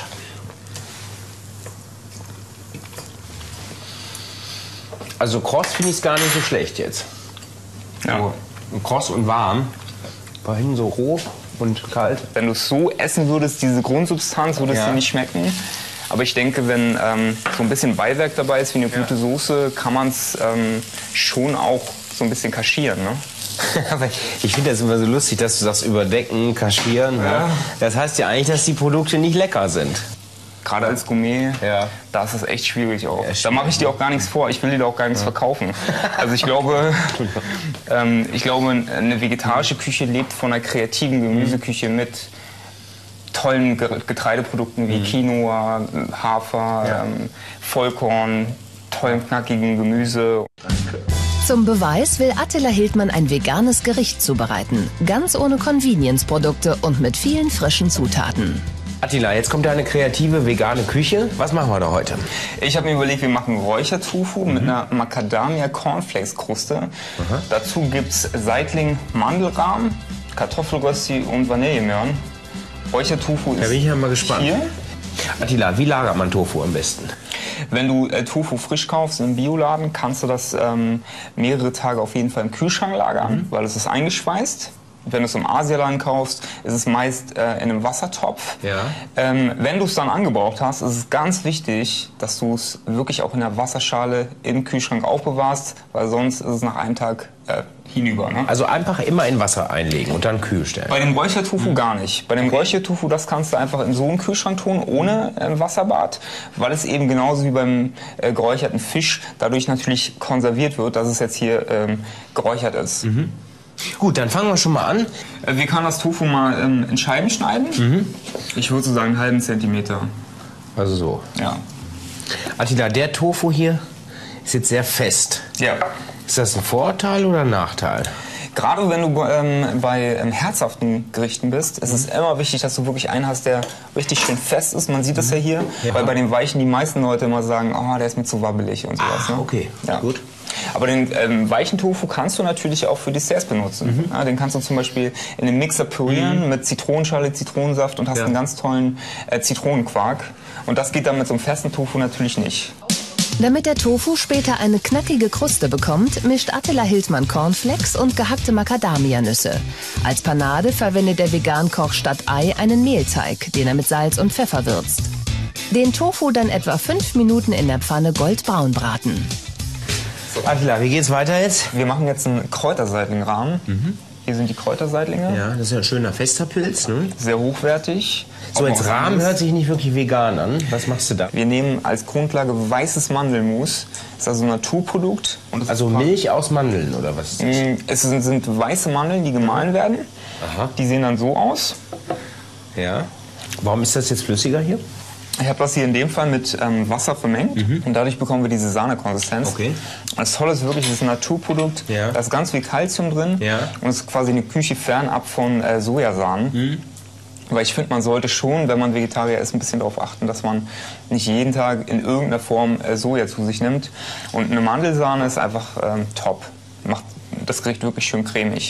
Also kross finde ich es gar nicht so schlecht jetzt. Ja. So, kross und warm. Vorhin so roh und kalt. Wenn du es so essen würdest, diese Grundsubstanz, würde es ja. dir nicht schmecken. Aber ich denke, wenn ähm, so ein bisschen Beiwerk dabei ist, wie eine gute ja. Soße, kann man es ähm, schon auch so ein bisschen kaschieren. Ne? Ich finde das immer so lustig, dass du sagst, überdecken, kaschieren. Ja. Ne? Das heißt ja eigentlich, dass die Produkte nicht lecker sind. Gerade als Gourmet, ja. da ist es echt schwierig auch. Ja, schwierig. Da mache ich dir auch gar nichts vor. Ich will dir da auch gar nichts ja. verkaufen. Also ich glaube, ähm, ich glaube, eine vegetarische Küche lebt von einer kreativen Gemüseküche mit tollen Getreideprodukten wie Quinoa, Hafer, ja. ähm, Vollkorn, tollem knackigen Gemüse. Zum Beweis will Attila Hildmann ein veganes Gericht zubereiten. Ganz ohne Convenience-Produkte und mit vielen frischen Zutaten. Attila, jetzt kommt eine kreative vegane Küche. Was machen wir da heute? Ich habe mir überlegt, wir machen Räuchertofu mhm. mit einer Macadamia-Cornflakes-Kruste. Dazu gibt es Seitling-Mandelrahm, Kartoffelrösti und Vanillemeeren. Räuchertofu ist Da bin ich ja mal gespannt. Hier. Attila, wie lagert man Tofu am besten? Wenn du äh, Tofu frisch kaufst im Bioladen, kannst du das ähm, mehrere Tage auf jeden Fall im Kühlschrank lagern, mhm. weil es ist eingeschweißt. Wenn du es im Asialaden kaufst, ist es meist äh, in einem Wassertopf. Ja. Ähm, wenn du es dann angebraucht hast, ist es ganz wichtig, dass du es wirklich auch in der Wasserschale im Kühlschrank aufbewahrst, weil sonst ist es nach einem Tag äh, hinüber. Ne? Also einfach immer in Wasser einlegen und dann kühl stellen. Bei dem Räuchertofu mhm. gar nicht. Bei dem okay. Räuchertofu, das kannst du einfach in so einen Kühlschrank tun, ohne äh, Wasserbad, weil es eben genauso wie beim äh, geräucherten Fisch dadurch natürlich konserviert wird, dass es jetzt hier ähm, geräuchert ist. Mhm. Gut, dann fangen wir schon mal an. Wir können das Tofu mal ähm, in Scheiben schneiden. Mhm. Ich würde so sagen einen halben Zentimeter. Also so. Ja. Attila, der Tofu hier ist jetzt sehr fest. Ja. Ist das ein Vorteil oder ein Nachteil? Gerade wenn du ähm, bei ähm, herzhaften Gerichten bist, ist mhm. es immer wichtig, dass du wirklich einen hast, der richtig schön fest ist. Man sieht das ja hier, ja. weil bei den Weichen die meisten Leute immer sagen, oh, der ist mir zu wabbelig und sowas. Ah, ne? okay, ja. gut. Aber den ähm, weichen Tofu kannst du natürlich auch für Desserts benutzen. Mhm. Ja, den kannst du zum Beispiel in einem Mixer pürieren mhm. mit Zitronenschale, Zitronensaft und hast ja. einen ganz tollen äh, Zitronenquark. Und das geht dann mit so einem festen Tofu natürlich nicht. Damit der Tofu später eine knackige Kruste bekommt, mischt Attila Hildmann Cornflakes und gehackte Macadamianüsse. Als Panade verwendet der Vegankoch statt Ei einen Mehlteig, den er mit Salz und Pfeffer würzt. Den Tofu dann etwa fünf Minuten in der Pfanne goldbraun braten. Attila, wie geht's weiter jetzt? Wir machen jetzt einen Kräuterseitlingerahmen. Mhm. Hier sind die Kräuterseitlinge. Ja, das ist ja ein schöner fester Pilz, ne? Sehr hochwertig. So, als Rahmen hört sich nicht wirklich vegan an. Was machst du da? Wir nehmen als Grundlage weißes Mandelmus. Das ist also ein Naturprodukt. Und das also Milch aus Mandeln, oder was ist das? Es sind, sind weiße Mandeln, die gemahlen werden. Aha. Die sehen dann so aus. Ja. Warum ist das jetzt flüssiger hier? Ich habe das hier in dem Fall mit ähm, Wasser vermengt mhm. und dadurch bekommen wir diese Sahnekonsistenz. Okay. Und das Tolle ist wirklich, es ist ein Naturprodukt, ja. da ist ganz viel Kalzium drin ja. und es ist quasi eine Küche fernab von äh, Sojasamen. Mhm. Weil ich finde, man sollte schon, wenn man Vegetarier ist, ein bisschen darauf achten, dass man nicht jeden Tag in irgendeiner Form äh, Soja zu sich nimmt. Und eine Mandelsahne ist einfach ähm, top, macht das Gericht wirklich schön cremig.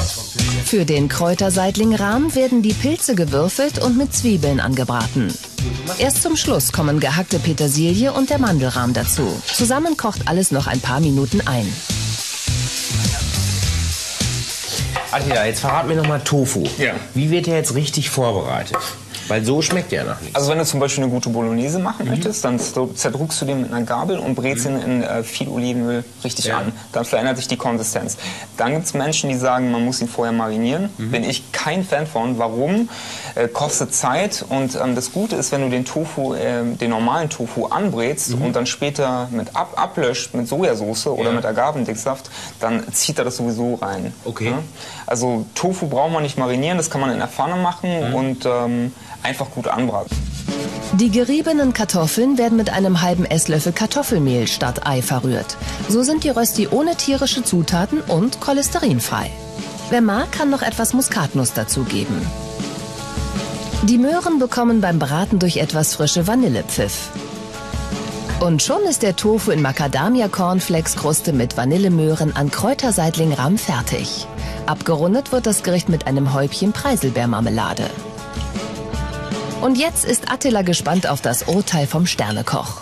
Für den Kräuterseitlingerahmen werden die Pilze gewürfelt und mit Zwiebeln angebraten. Erst zum Schluss kommen gehackte Petersilie und der Mandelrahm dazu. Zusammen kocht alles noch ein paar Minuten ein. Attila, jetzt verrat mir noch mal Tofu. Ja. Wie wird der jetzt richtig vorbereitet? Weil so schmeckt der nach nichts. Also wenn du zum Beispiel eine gute Bolognese machen mhm. möchtest, dann zerdrückst du den mit einer Gabel und brätst ihn mhm. in äh, viel Olivenöl richtig ja. an. Dann verändert sich die Konsistenz. Dann gibt es Menschen, die sagen, man muss ihn vorher marinieren. Mhm. Bin ich kein Fan von. Warum? Äh, kostet Zeit. Und ähm, das Gute ist, wenn du den Tofu, äh, den normalen Tofu anbrätst mhm. und dann später mit ab ablöscht mit Sojasauce ja. oder mit Agavendicksaft, dann zieht er das sowieso rein. Okay. Ja? Also Tofu braucht man nicht marinieren, das kann man in der Pfanne machen mhm. und ähm, einfach gut anbraten. Die geriebenen Kartoffeln werden mit einem halben Esslöffel Kartoffelmehl statt Ei verrührt. So sind die Rösti ohne tierische Zutaten und cholesterinfrei. Wer mag, kann noch etwas Muskatnuss dazugeben. Die Möhren bekommen beim Braten durch etwas frische Vanillepfiff. Und schon ist der Tofu in Macadamia-Cornflakes-Kruste mit Vanillemöhren an Kräuterseitling-Rahm fertig. Abgerundet wird das Gericht mit einem Häubchen Preiselbeermarmelade. Und jetzt ist Attila gespannt auf das Urteil vom Sternekoch.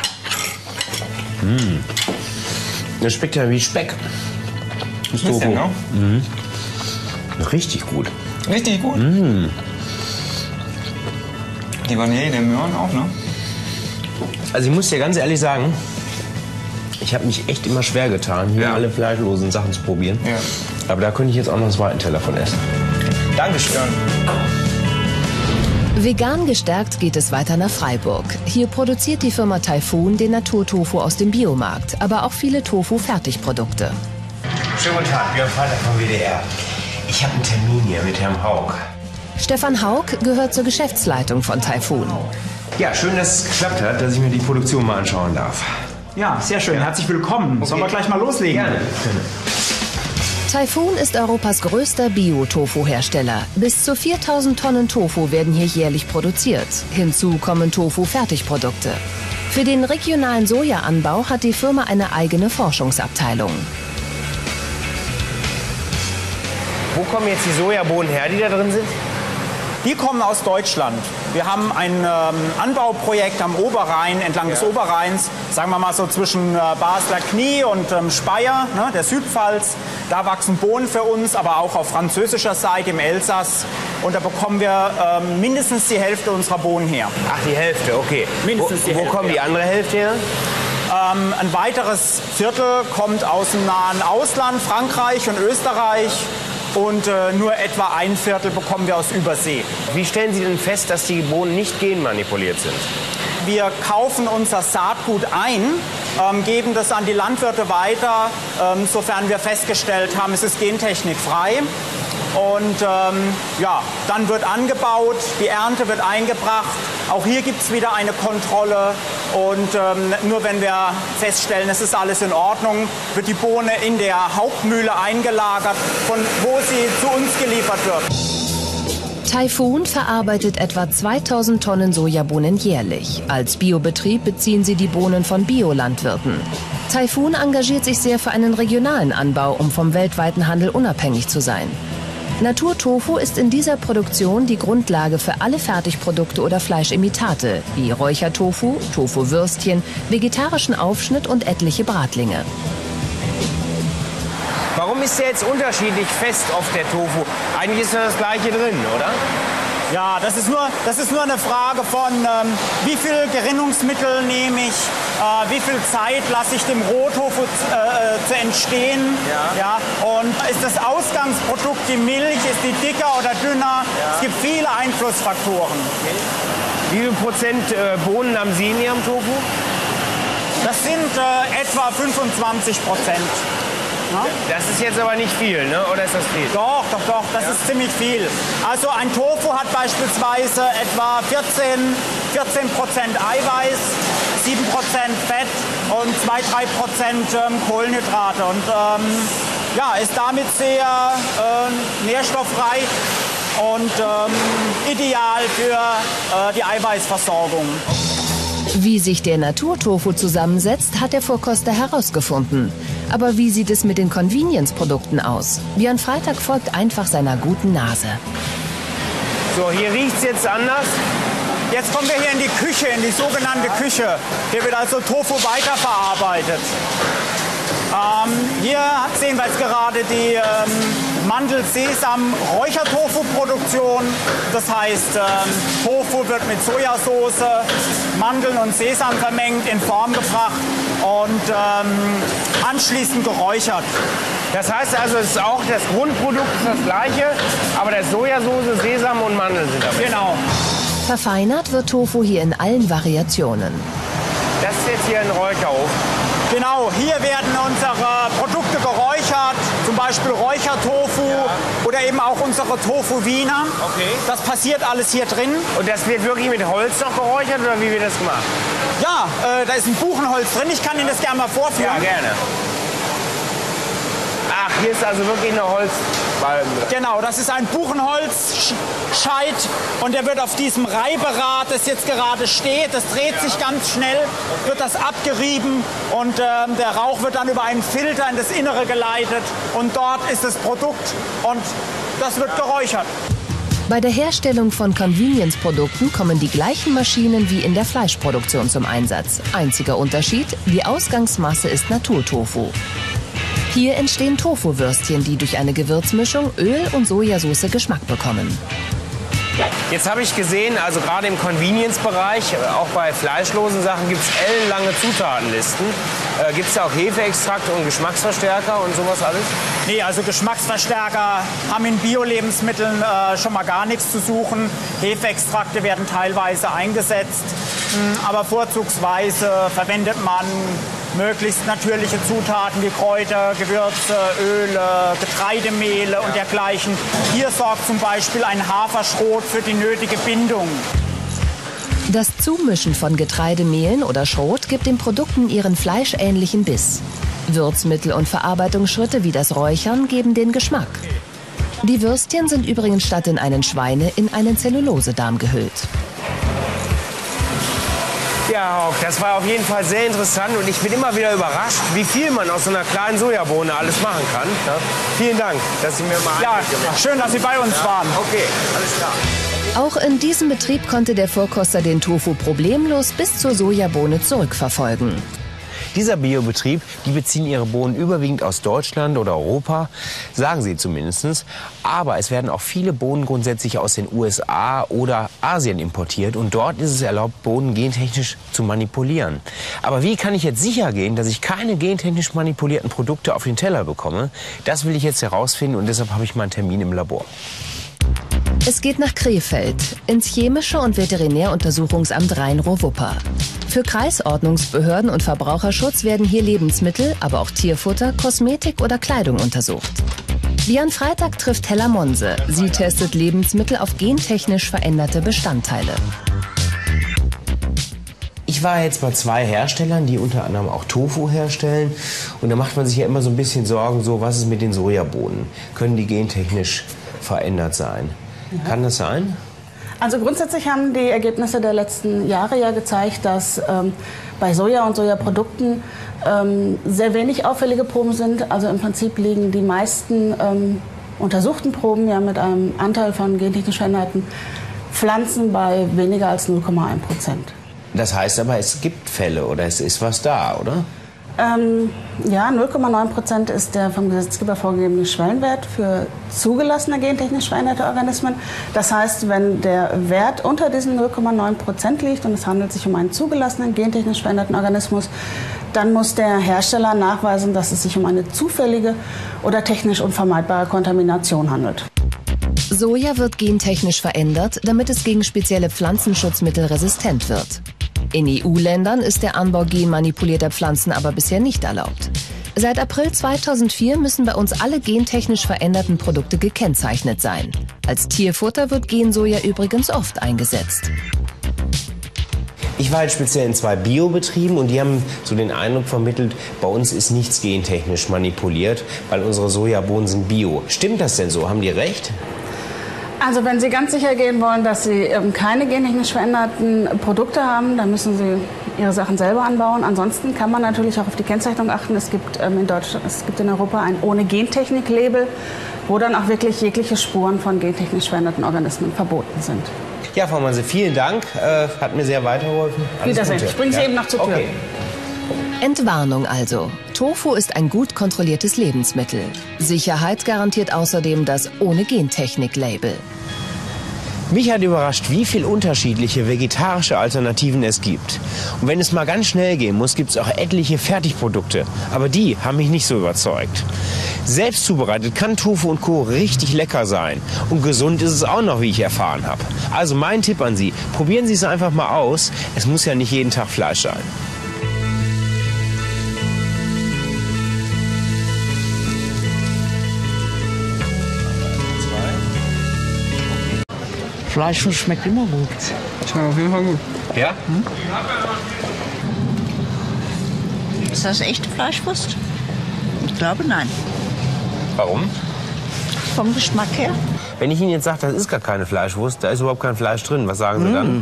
Mmh. Das schmeckt ja wie Speck. Das Tofu. Bisschen, ne? Mhm. Richtig gut. Richtig gut. Mmh. Die Vanille, der Möhren auch, ne? Also ich muss dir ganz ehrlich sagen, ich habe mich echt immer schwer getan, hier ja. alle fleischlosen Sachen zu probieren. Ja. Aber da könnte ich jetzt auch noch einen zweiten Teller von essen. Dankeschön. Vegan gestärkt geht es weiter nach Freiburg. Hier produziert die Firma Taifun den Naturtofu aus dem Biomarkt, aber auch viele Tofu-Fertigprodukte. Schönen guten Tag, Björn Falter vom W D R. Ich habe einen Termin hier mit Herrn Haug. Stefan Haug gehört zur Geschäftsleitung von Taifun. Ja, schön, dass es geklappt hat, dass ich mir die Produktion mal anschauen darf. Ja, sehr schön. Herzlich willkommen. Okay. Sollen wir gleich mal loslegen? Gerne. Taifun ist Europas größter Bio-Tofu-Hersteller. Bis zu viertausend Tonnen Tofu werden hier jährlich produziert. Hinzu kommen Tofu-Fertigprodukte. Für den regionalen Sojaanbau hat die Firma eine eigene Forschungsabteilung. Wo kommen jetzt die Sojabohnen her, die da drin sind? Die kommen aus Deutschland. Wir haben ein ähm, Anbauprojekt am Oberrhein, entlang ja. des Oberrheins, sagen wir mal so zwischen äh, Basler Knie und ähm, Speyer, ne, der Südpfalz. Da wachsen Bohnen für uns, aber auch auf französischer Seite im Elsass. Und da bekommen wir ähm, mindestens die Hälfte unserer Bohnen her. Ach, die Hälfte, okay. Mindestens wo, die wo Hälfte, kommt die ja. andere Hälfte her? Ähm, ein weiteres Viertel kommt aus dem nahen Ausland, Frankreich und Österreich. Und äh, nur etwa ein Viertel bekommen wir aus Übersee. Wie stellen Sie denn fest, dass die Bohnen nicht genmanipuliert sind? Wir kaufen unser Saatgut ein, ähm, geben das an die Landwirte weiter, ähm, sofern wir festgestellt haben, es ist gentechnikfrei. Und ähm, ja, dann wird angebaut, die Ernte wird eingebracht. Auch hier gibt es wieder eine Kontrolle. Und ähm, nur wenn wir feststellen, es ist alles in Ordnung, wird die Bohne in der Hauptmühle eingelagert, von wo sie zu uns geliefert wird. Taifun verarbeitet etwa zweitausend Tonnen Sojabohnen jährlich. Als Biobetrieb beziehen sie die Bohnen von Biolandwirten. Taifun engagiert sich sehr für einen regionalen Anbau, um vom weltweiten Handel unabhängig zu sein. Naturtofu ist in dieser Produktion die Grundlage für alle Fertigprodukte oder Fleischimitate, wie Räuchertofu, Tofu-Würstchen, vegetarischen Aufschnitt und etliche Bratlinge. Warum ist der jetzt unterschiedlich fest auf der Tofu? Eigentlich ist da das Gleiche drin, oder? Ja, das ist nur, das ist nur eine Frage von, ähm, wie viel Gerinnungsmittel nehme ich, äh, wie viel Zeit lasse ich dem Rohtofu äh, zu entstehen. Ja. Ja, und ist das Ausgangsprodukt die Milch, ist die dicker oder dünner? Ja. Es gibt viele Einflussfaktoren. Okay. Wie viel Prozent äh, Bohnen haben Sie in Ihrem Tofu? Das sind äh, etwa fünfundzwanzig Prozent. Ja? Das ist jetzt aber nicht viel, ne? Oder ist das viel? Doch, doch, doch, das ja. ist ziemlich viel. Also ein Tofu hat beispielsweise etwa vierzehn Prozent Eiweiß, sieben Prozent Fett und zwei bis drei Prozent ähm, Kohlenhydrate. Und ähm, ja, ist damit sehr äh, nährstoffreich und ähm, ideal für äh, die Eiweißversorgung. Wie sich der Naturtofu zusammensetzt, hat der Vorkoster herausgefunden. Aber wie sieht es mit den Convenience-Produkten aus? Björn Freitag folgt einfach seiner guten Nase. So, hier riecht es jetzt anders. Jetzt kommen wir hier in die Küche, in die sogenannte Küche. Hier wird also Tofu weiterverarbeitet. Ähm, hier sehen wir jetzt gerade die ähm, Mandel-Sesam-Räuchertofu-Produktion. Das heißt, ähm, Tofu wird mit Sojasauce, Mandeln und Sesam vermengt, in Form gebracht und ähm, anschließend geräuchert. Das heißt also, es ist auch das Grundprodukt ist das gleiche, aber der Sojasauce, Sesam und Mandeln sind dabei. Genau. Verfeinert wird Tofu hier in allen Variationen. Das ist jetzt hier ein Räucherofen. Genau, hier werden unsere Produkte geräuchert, zum Beispiel Räuchertofu Ja. oder eben auch unsere Tofu-Wiener. Okay. Das passiert alles hier drin. Und das wird wirklich mit Holz noch geräuchert oder wie wird das gemacht? Ja, äh, da ist ein Buchenholz drin. Ich kann Ihnen das gerne mal vorführen. Ja, gerne. Ach, hier ist also wirklich eine Holz... Genau, das ist ein Buchenholzscheit und der wird auf diesem Reiberad, das jetzt gerade steht, das dreht sich ganz schnell, wird das abgerieben und äh, der Rauch wird dann über einen Filter in das Innere geleitet und dort ist das Produkt und das wird geräuchert. Bei der Herstellung von Convenience-Produkten kommen die gleichen Maschinen wie in der Fleischproduktion zum Einsatz. Einziger Unterschied, die Ausgangsmasse ist Naturtofu. Hier entstehen Tofu-Würstchen, die durch eine Gewürzmischung, Öl und Sojasauce Geschmack bekommen. Jetzt habe ich gesehen, also gerade im Convenience-Bereich, auch bei fleischlosen Sachen, gibt es ellenlange Zutatenlisten. Äh, gibt es da auch Hefeextrakte und Geschmacksverstärker und sowas alles? Nee, also Geschmacksverstärker haben in Bio-Lebensmitteln äh, schon mal gar nichts zu suchen. Hefeextrakte werden teilweise eingesetzt, mh, aber vorzugsweise verwendet man möglichst natürliche Zutaten wie Kräuter, Gewürze, Öle, Getreidemehle ja. und dergleichen. Hier sorgt zum Beispiel ein Haferschrot für die nötige Bindung. Das Zumischen von Getreidemehlen oder Schrot gibt den Produkten ihren fleischähnlichen Biss. Würzmittel und Verarbeitungsschritte wie das Räuchern geben den Geschmack. Die Würstchen sind übrigens statt in einen Schweine- in einen Zellulosedarm gehüllt. Ja, Hauck, das war auf jeden Fall sehr interessant und ich bin immer wieder überrascht, wie viel man aus so einer kleinen Sojabohne alles machen kann. Ja? Vielen Dank, dass Sie mir mal ja, schön, dass Sie bei uns ja. waren. Okay, alles klar. Auch in diesem Betrieb konnte der Vorkoster den Tofu problemlos bis zur Sojabohne zurückverfolgen. Dieser Biobetrieb, die beziehen ihre Bohnen überwiegend aus Deutschland oder Europa, sagen sie zumindest. Aber es werden auch viele Bohnen grundsätzlich aus den U S A oder Asien importiert. Und dort ist es erlaubt, Bohnen gentechnisch zu manipulieren. Aber wie kann ich jetzt sicher gehen, dass ich keine gentechnisch manipulierten Produkte auf den Teller bekomme? Das will ich jetzt herausfinden und deshalb habe ich mal einen Termin im Labor. Es geht nach Krefeld, ins Chemische und Veterinäruntersuchungsamt Rhein-Ruhr-Wupper. Für Kreisordnungsbehörden und Verbraucherschutz werden hier Lebensmittel, aber auch Tierfutter, Kosmetik oder Kleidung untersucht. Wie an Freitag trifft Hella Monse. Sie testet Lebensmittel auf gentechnisch veränderte Bestandteile. Ich war jetzt bei zwei Herstellern, die unter anderem auch Tofu herstellen. Und da macht man sich ja immer so ein bisschen Sorgen, so was ist mit den Sojabohnen? Können die gentechnisch verändert sein? Ja. Kann das sein? Also grundsätzlich haben die Ergebnisse der letzten Jahre ja gezeigt, dass ähm, bei Soja und Sojaprodukten ähm, sehr wenig auffällige Proben sind. Also im Prinzip liegen die meisten ähm, untersuchten Proben ja mit einem Anteil von gentechnisch veränderten Pflanzen bei weniger als null Komma eins Prozent. Das heißt aber, es gibt Fälle oder es ist was da, oder? Ähm, ja, null Komma neun Prozent ist der vom Gesetzgeber vorgegebene Schwellenwert für zugelassene gentechnisch veränderte Organismen. Das heißt, wenn der Wert unter diesen null Komma neun Prozent liegt und es handelt sich um einen zugelassenen gentechnisch veränderten Organismus, dann muss der Hersteller nachweisen, dass es sich um eine zufällige oder technisch unvermeidbare Kontamination handelt. Soja wird gentechnisch verändert, damit es gegen spezielle Pflanzenschutzmittel resistent wird. In E U-Ländern ist der Anbau genmanipulierter Pflanzen aber bisher nicht erlaubt. Seit April zweitausendvier müssen bei uns alle gentechnisch veränderten Produkte gekennzeichnet sein. Als Tierfutter wird Gensoja übrigens oft eingesetzt. Ich war halt speziell in zwei Biobetrieben und die haben so den Eindruck vermittelt, bei uns ist nichts gentechnisch manipuliert, weil unsere Sojabohnen sind bio. Stimmt das denn so? Haben die recht? Also wenn Sie ganz sicher gehen wollen, dass Sie ähm, keine gentechnisch veränderten Produkte haben, dann müssen Sie Ihre Sachen selber anbauen. Ansonsten kann man natürlich auch auf die Kennzeichnung achten. Es gibt ähm, in Deutschland, es gibt in Europa ein Ohne-Gentechnik-Label, wo dann auch wirklich jegliche Spuren von gentechnisch veränderten Organismen verboten sind. Ja, Frau Monse, vielen Dank. Äh, hat mir sehr weitergeholfen. Wiedersehen. Ich bringe Sie ja. eben noch zur Tür. Okay. Entwarnung also. Tofu ist ein gut kontrolliertes Lebensmittel. Sicherheit garantiert außerdem das Ohne-Gentechnik-Label. Mich hat überrascht, wie viele unterschiedliche vegetarische Alternativen es gibt. Und wenn es mal ganz schnell gehen muss, gibt es auch etliche Fertigprodukte. Aber die haben mich nicht so überzeugt. Selbst zubereitet kann Tofu und Co. richtig lecker sein. Und gesund ist es auch noch, wie ich erfahren habe. Also mein Tipp an Sie, probieren Sie es einfach mal aus. Es muss ja nicht jeden Tag Fleisch sein. Fleischwurst schmeckt immer gut. Schmeckt auf jeden Fall gut. Ja? Hm? Ist das echte Fleischwurst? Ich glaube, nein. Warum? Vom Geschmack her? Wenn ich Ihnen jetzt sage, das ist gar keine Fleischwurst, da ist überhaupt kein Fleisch drin, was sagen Sie dann?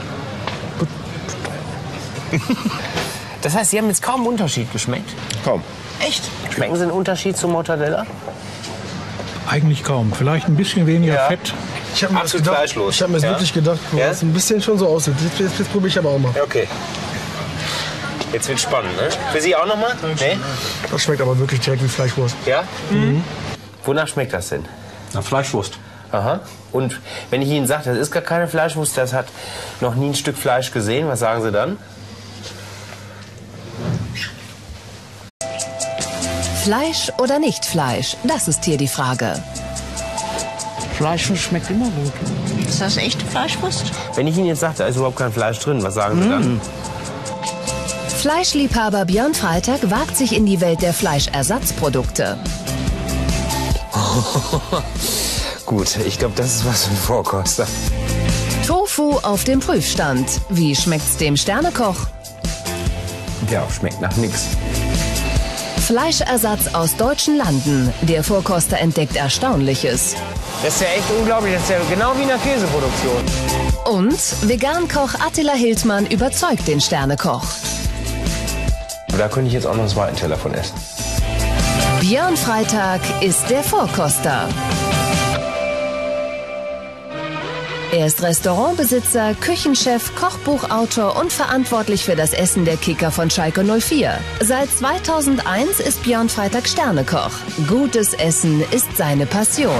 Das heißt, Sie haben jetzt kaum einen Unterschied geschmeckt? Kaum. Echt? Schmecken Sie einen Unterschied zum Mortadella? Eigentlich kaum. Vielleicht ein bisschen weniger Ja. Fett. Ich habe mir, das gedacht, fleischlos. ich hab mir das Ja? wirklich gedacht, wo Ja? es ein bisschen schon so aussieht. Jetzt, jetzt, jetzt probiere ich aber auch mal. Okay. Jetzt wird spannend, ne? Für Sie auch noch mal? Nee? Das schmeckt aber wirklich direkt wie Fleischwurst. Ja? Mhm. Wonach schmeckt das denn? Na, Fleischwurst. Aha. Und wenn ich Ihnen sage, das ist gar keine Fleischwurst, das hat noch nie ein Stück Fleisch gesehen, was sagen Sie dann? Fleisch oder nicht Fleisch? Das ist hier die Frage. Fleischwurst schmeckt immer gut. Ist das echte Fleischwurst? Wenn ich Ihnen jetzt sage, da ist überhaupt kein Fleisch drin, was sagen Sie dann? Fleischliebhaber Björn Freitag wagt sich in die Welt der Fleischersatzprodukte. Gut, ich glaube, das ist was für ein Vorkoster. Tofu auf dem Prüfstand. Wie schmeckt's dem Sternekoch? Ja, schmeckt nach nix. Fleischersatz aus deutschen Landen. Der Vorkoster entdeckt Erstaunliches. Das ist ja echt unglaublich, das ist ja genau wie in der Käseproduktion. Und Vegankoch Attila Hildmann überzeugt den Sternekoch. Da könnte ich jetzt auch noch einen zweiten Teller von essen. Björn Freitag ist der Vorkoster. Er ist Restaurantbesitzer, Küchenchef, Kochbuchautor und verantwortlich für das Essen der Kicker von Schalke null vier. Seit zweitausendeins ist Björn Freitag Sternekoch. Gutes Essen ist seine Passion.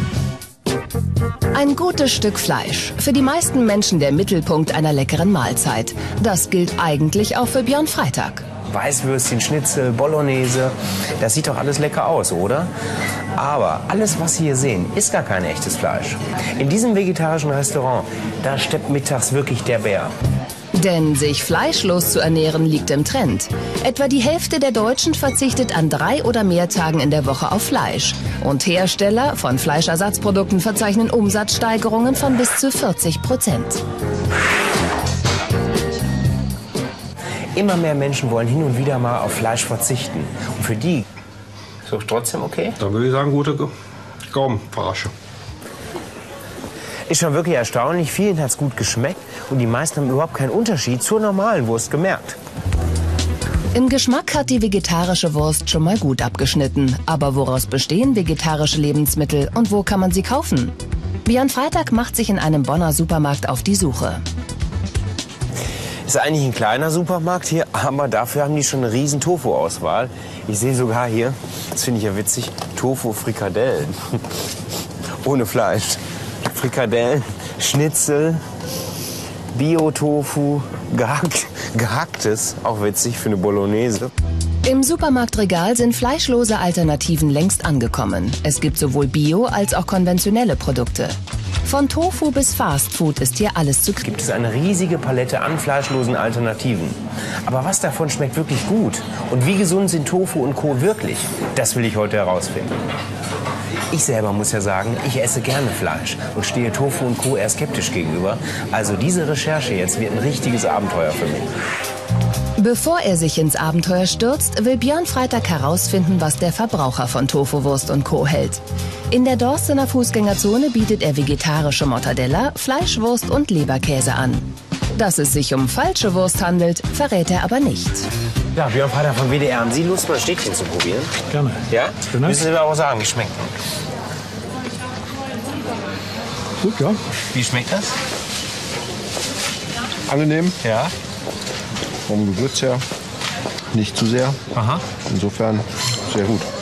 Ein gutes Stück Fleisch. Für die meisten Menschen der Mittelpunkt einer leckeren Mahlzeit. Das gilt eigentlich auch für Björn Freitag. Weißwürstchen, Schnitzel, Bolognese, das sieht doch alles lecker aus, oder? Aber alles, was Sie hier sehen, ist gar kein echtes Fleisch. In diesem vegetarischen Restaurant, da steppt mittags wirklich der Bär. Denn sich fleischlos zu ernähren liegt im Trend. Etwa die Hälfte der Deutschen verzichtet an drei oder mehr Tagen in der Woche auf Fleisch. Und Hersteller von Fleischersatzprodukten verzeichnen Umsatzsteigerungen von bis zu vierzig Prozent. Immer mehr Menschen wollen hin und wieder mal auf Fleisch verzichten. Und für die ist es trotzdem okay? Da würde ich sagen, gute Gaumenverarsche. Ist schon wirklich erstaunlich. Vielen hat es gut geschmeckt und die meisten haben überhaupt keinen Unterschied zur normalen Wurst gemerkt. Im Geschmack hat die vegetarische Wurst schon mal gut abgeschnitten. Aber woraus bestehen vegetarische Lebensmittel und wo kann man sie kaufen? Björn Freitag macht sich in einem Bonner Supermarkt auf die Suche. Ist eigentlich ein kleiner Supermarkt hier, aber dafür haben die schon eine riesen Tofu-Auswahl. Ich sehe sogar hier, das finde ich ja witzig, Tofu-Frikadellen. Ohne Fleisch. Frikadellen, Schnitzel, Bio-Tofu, gehackt, gehacktes, auch witzig für eine Bolognese. Im Supermarktregal sind fleischlose Alternativen längst angekommen. Es gibt sowohl Bio- als auch konventionelle Produkte. Von Tofu bis Fastfood ist hier alles zu kriegen. Gibt es eine riesige Palette an fleischlosen Alternativen. Aber was davon schmeckt wirklich gut? Und wie gesund sind Tofu und Co. wirklich? Das will ich heute herausfinden. Ich selber muss ja sagen, ich esse gerne Fleisch und stehe Tofu und Co. eher skeptisch gegenüber. Also diese Recherche jetzt wird ein richtiges Abenteuer für mich. Bevor er sich ins Abenteuer stürzt, will Björn Freitag herausfinden, was der Verbraucher von Tofuwurst und Co. hält. In der Dorstener Fußgängerzone bietet er vegetarische Mortadella, Fleischwurst und Leberkäse an. Dass es sich um falsche Wurst handelt, verrät er aber nicht. Ja, Björn Freitag vom W D R. Haben Sie Lust, mal ein Stäbchen zu probieren? Gerne. Ja? Genau. Müssen Sie mir auch sagen, wie schmeckt. Gut, ja. Wie schmeckt das? Angenehm. Ja. Vom Gewürz her nicht zu sehr. Aha. Insofern sehr gut.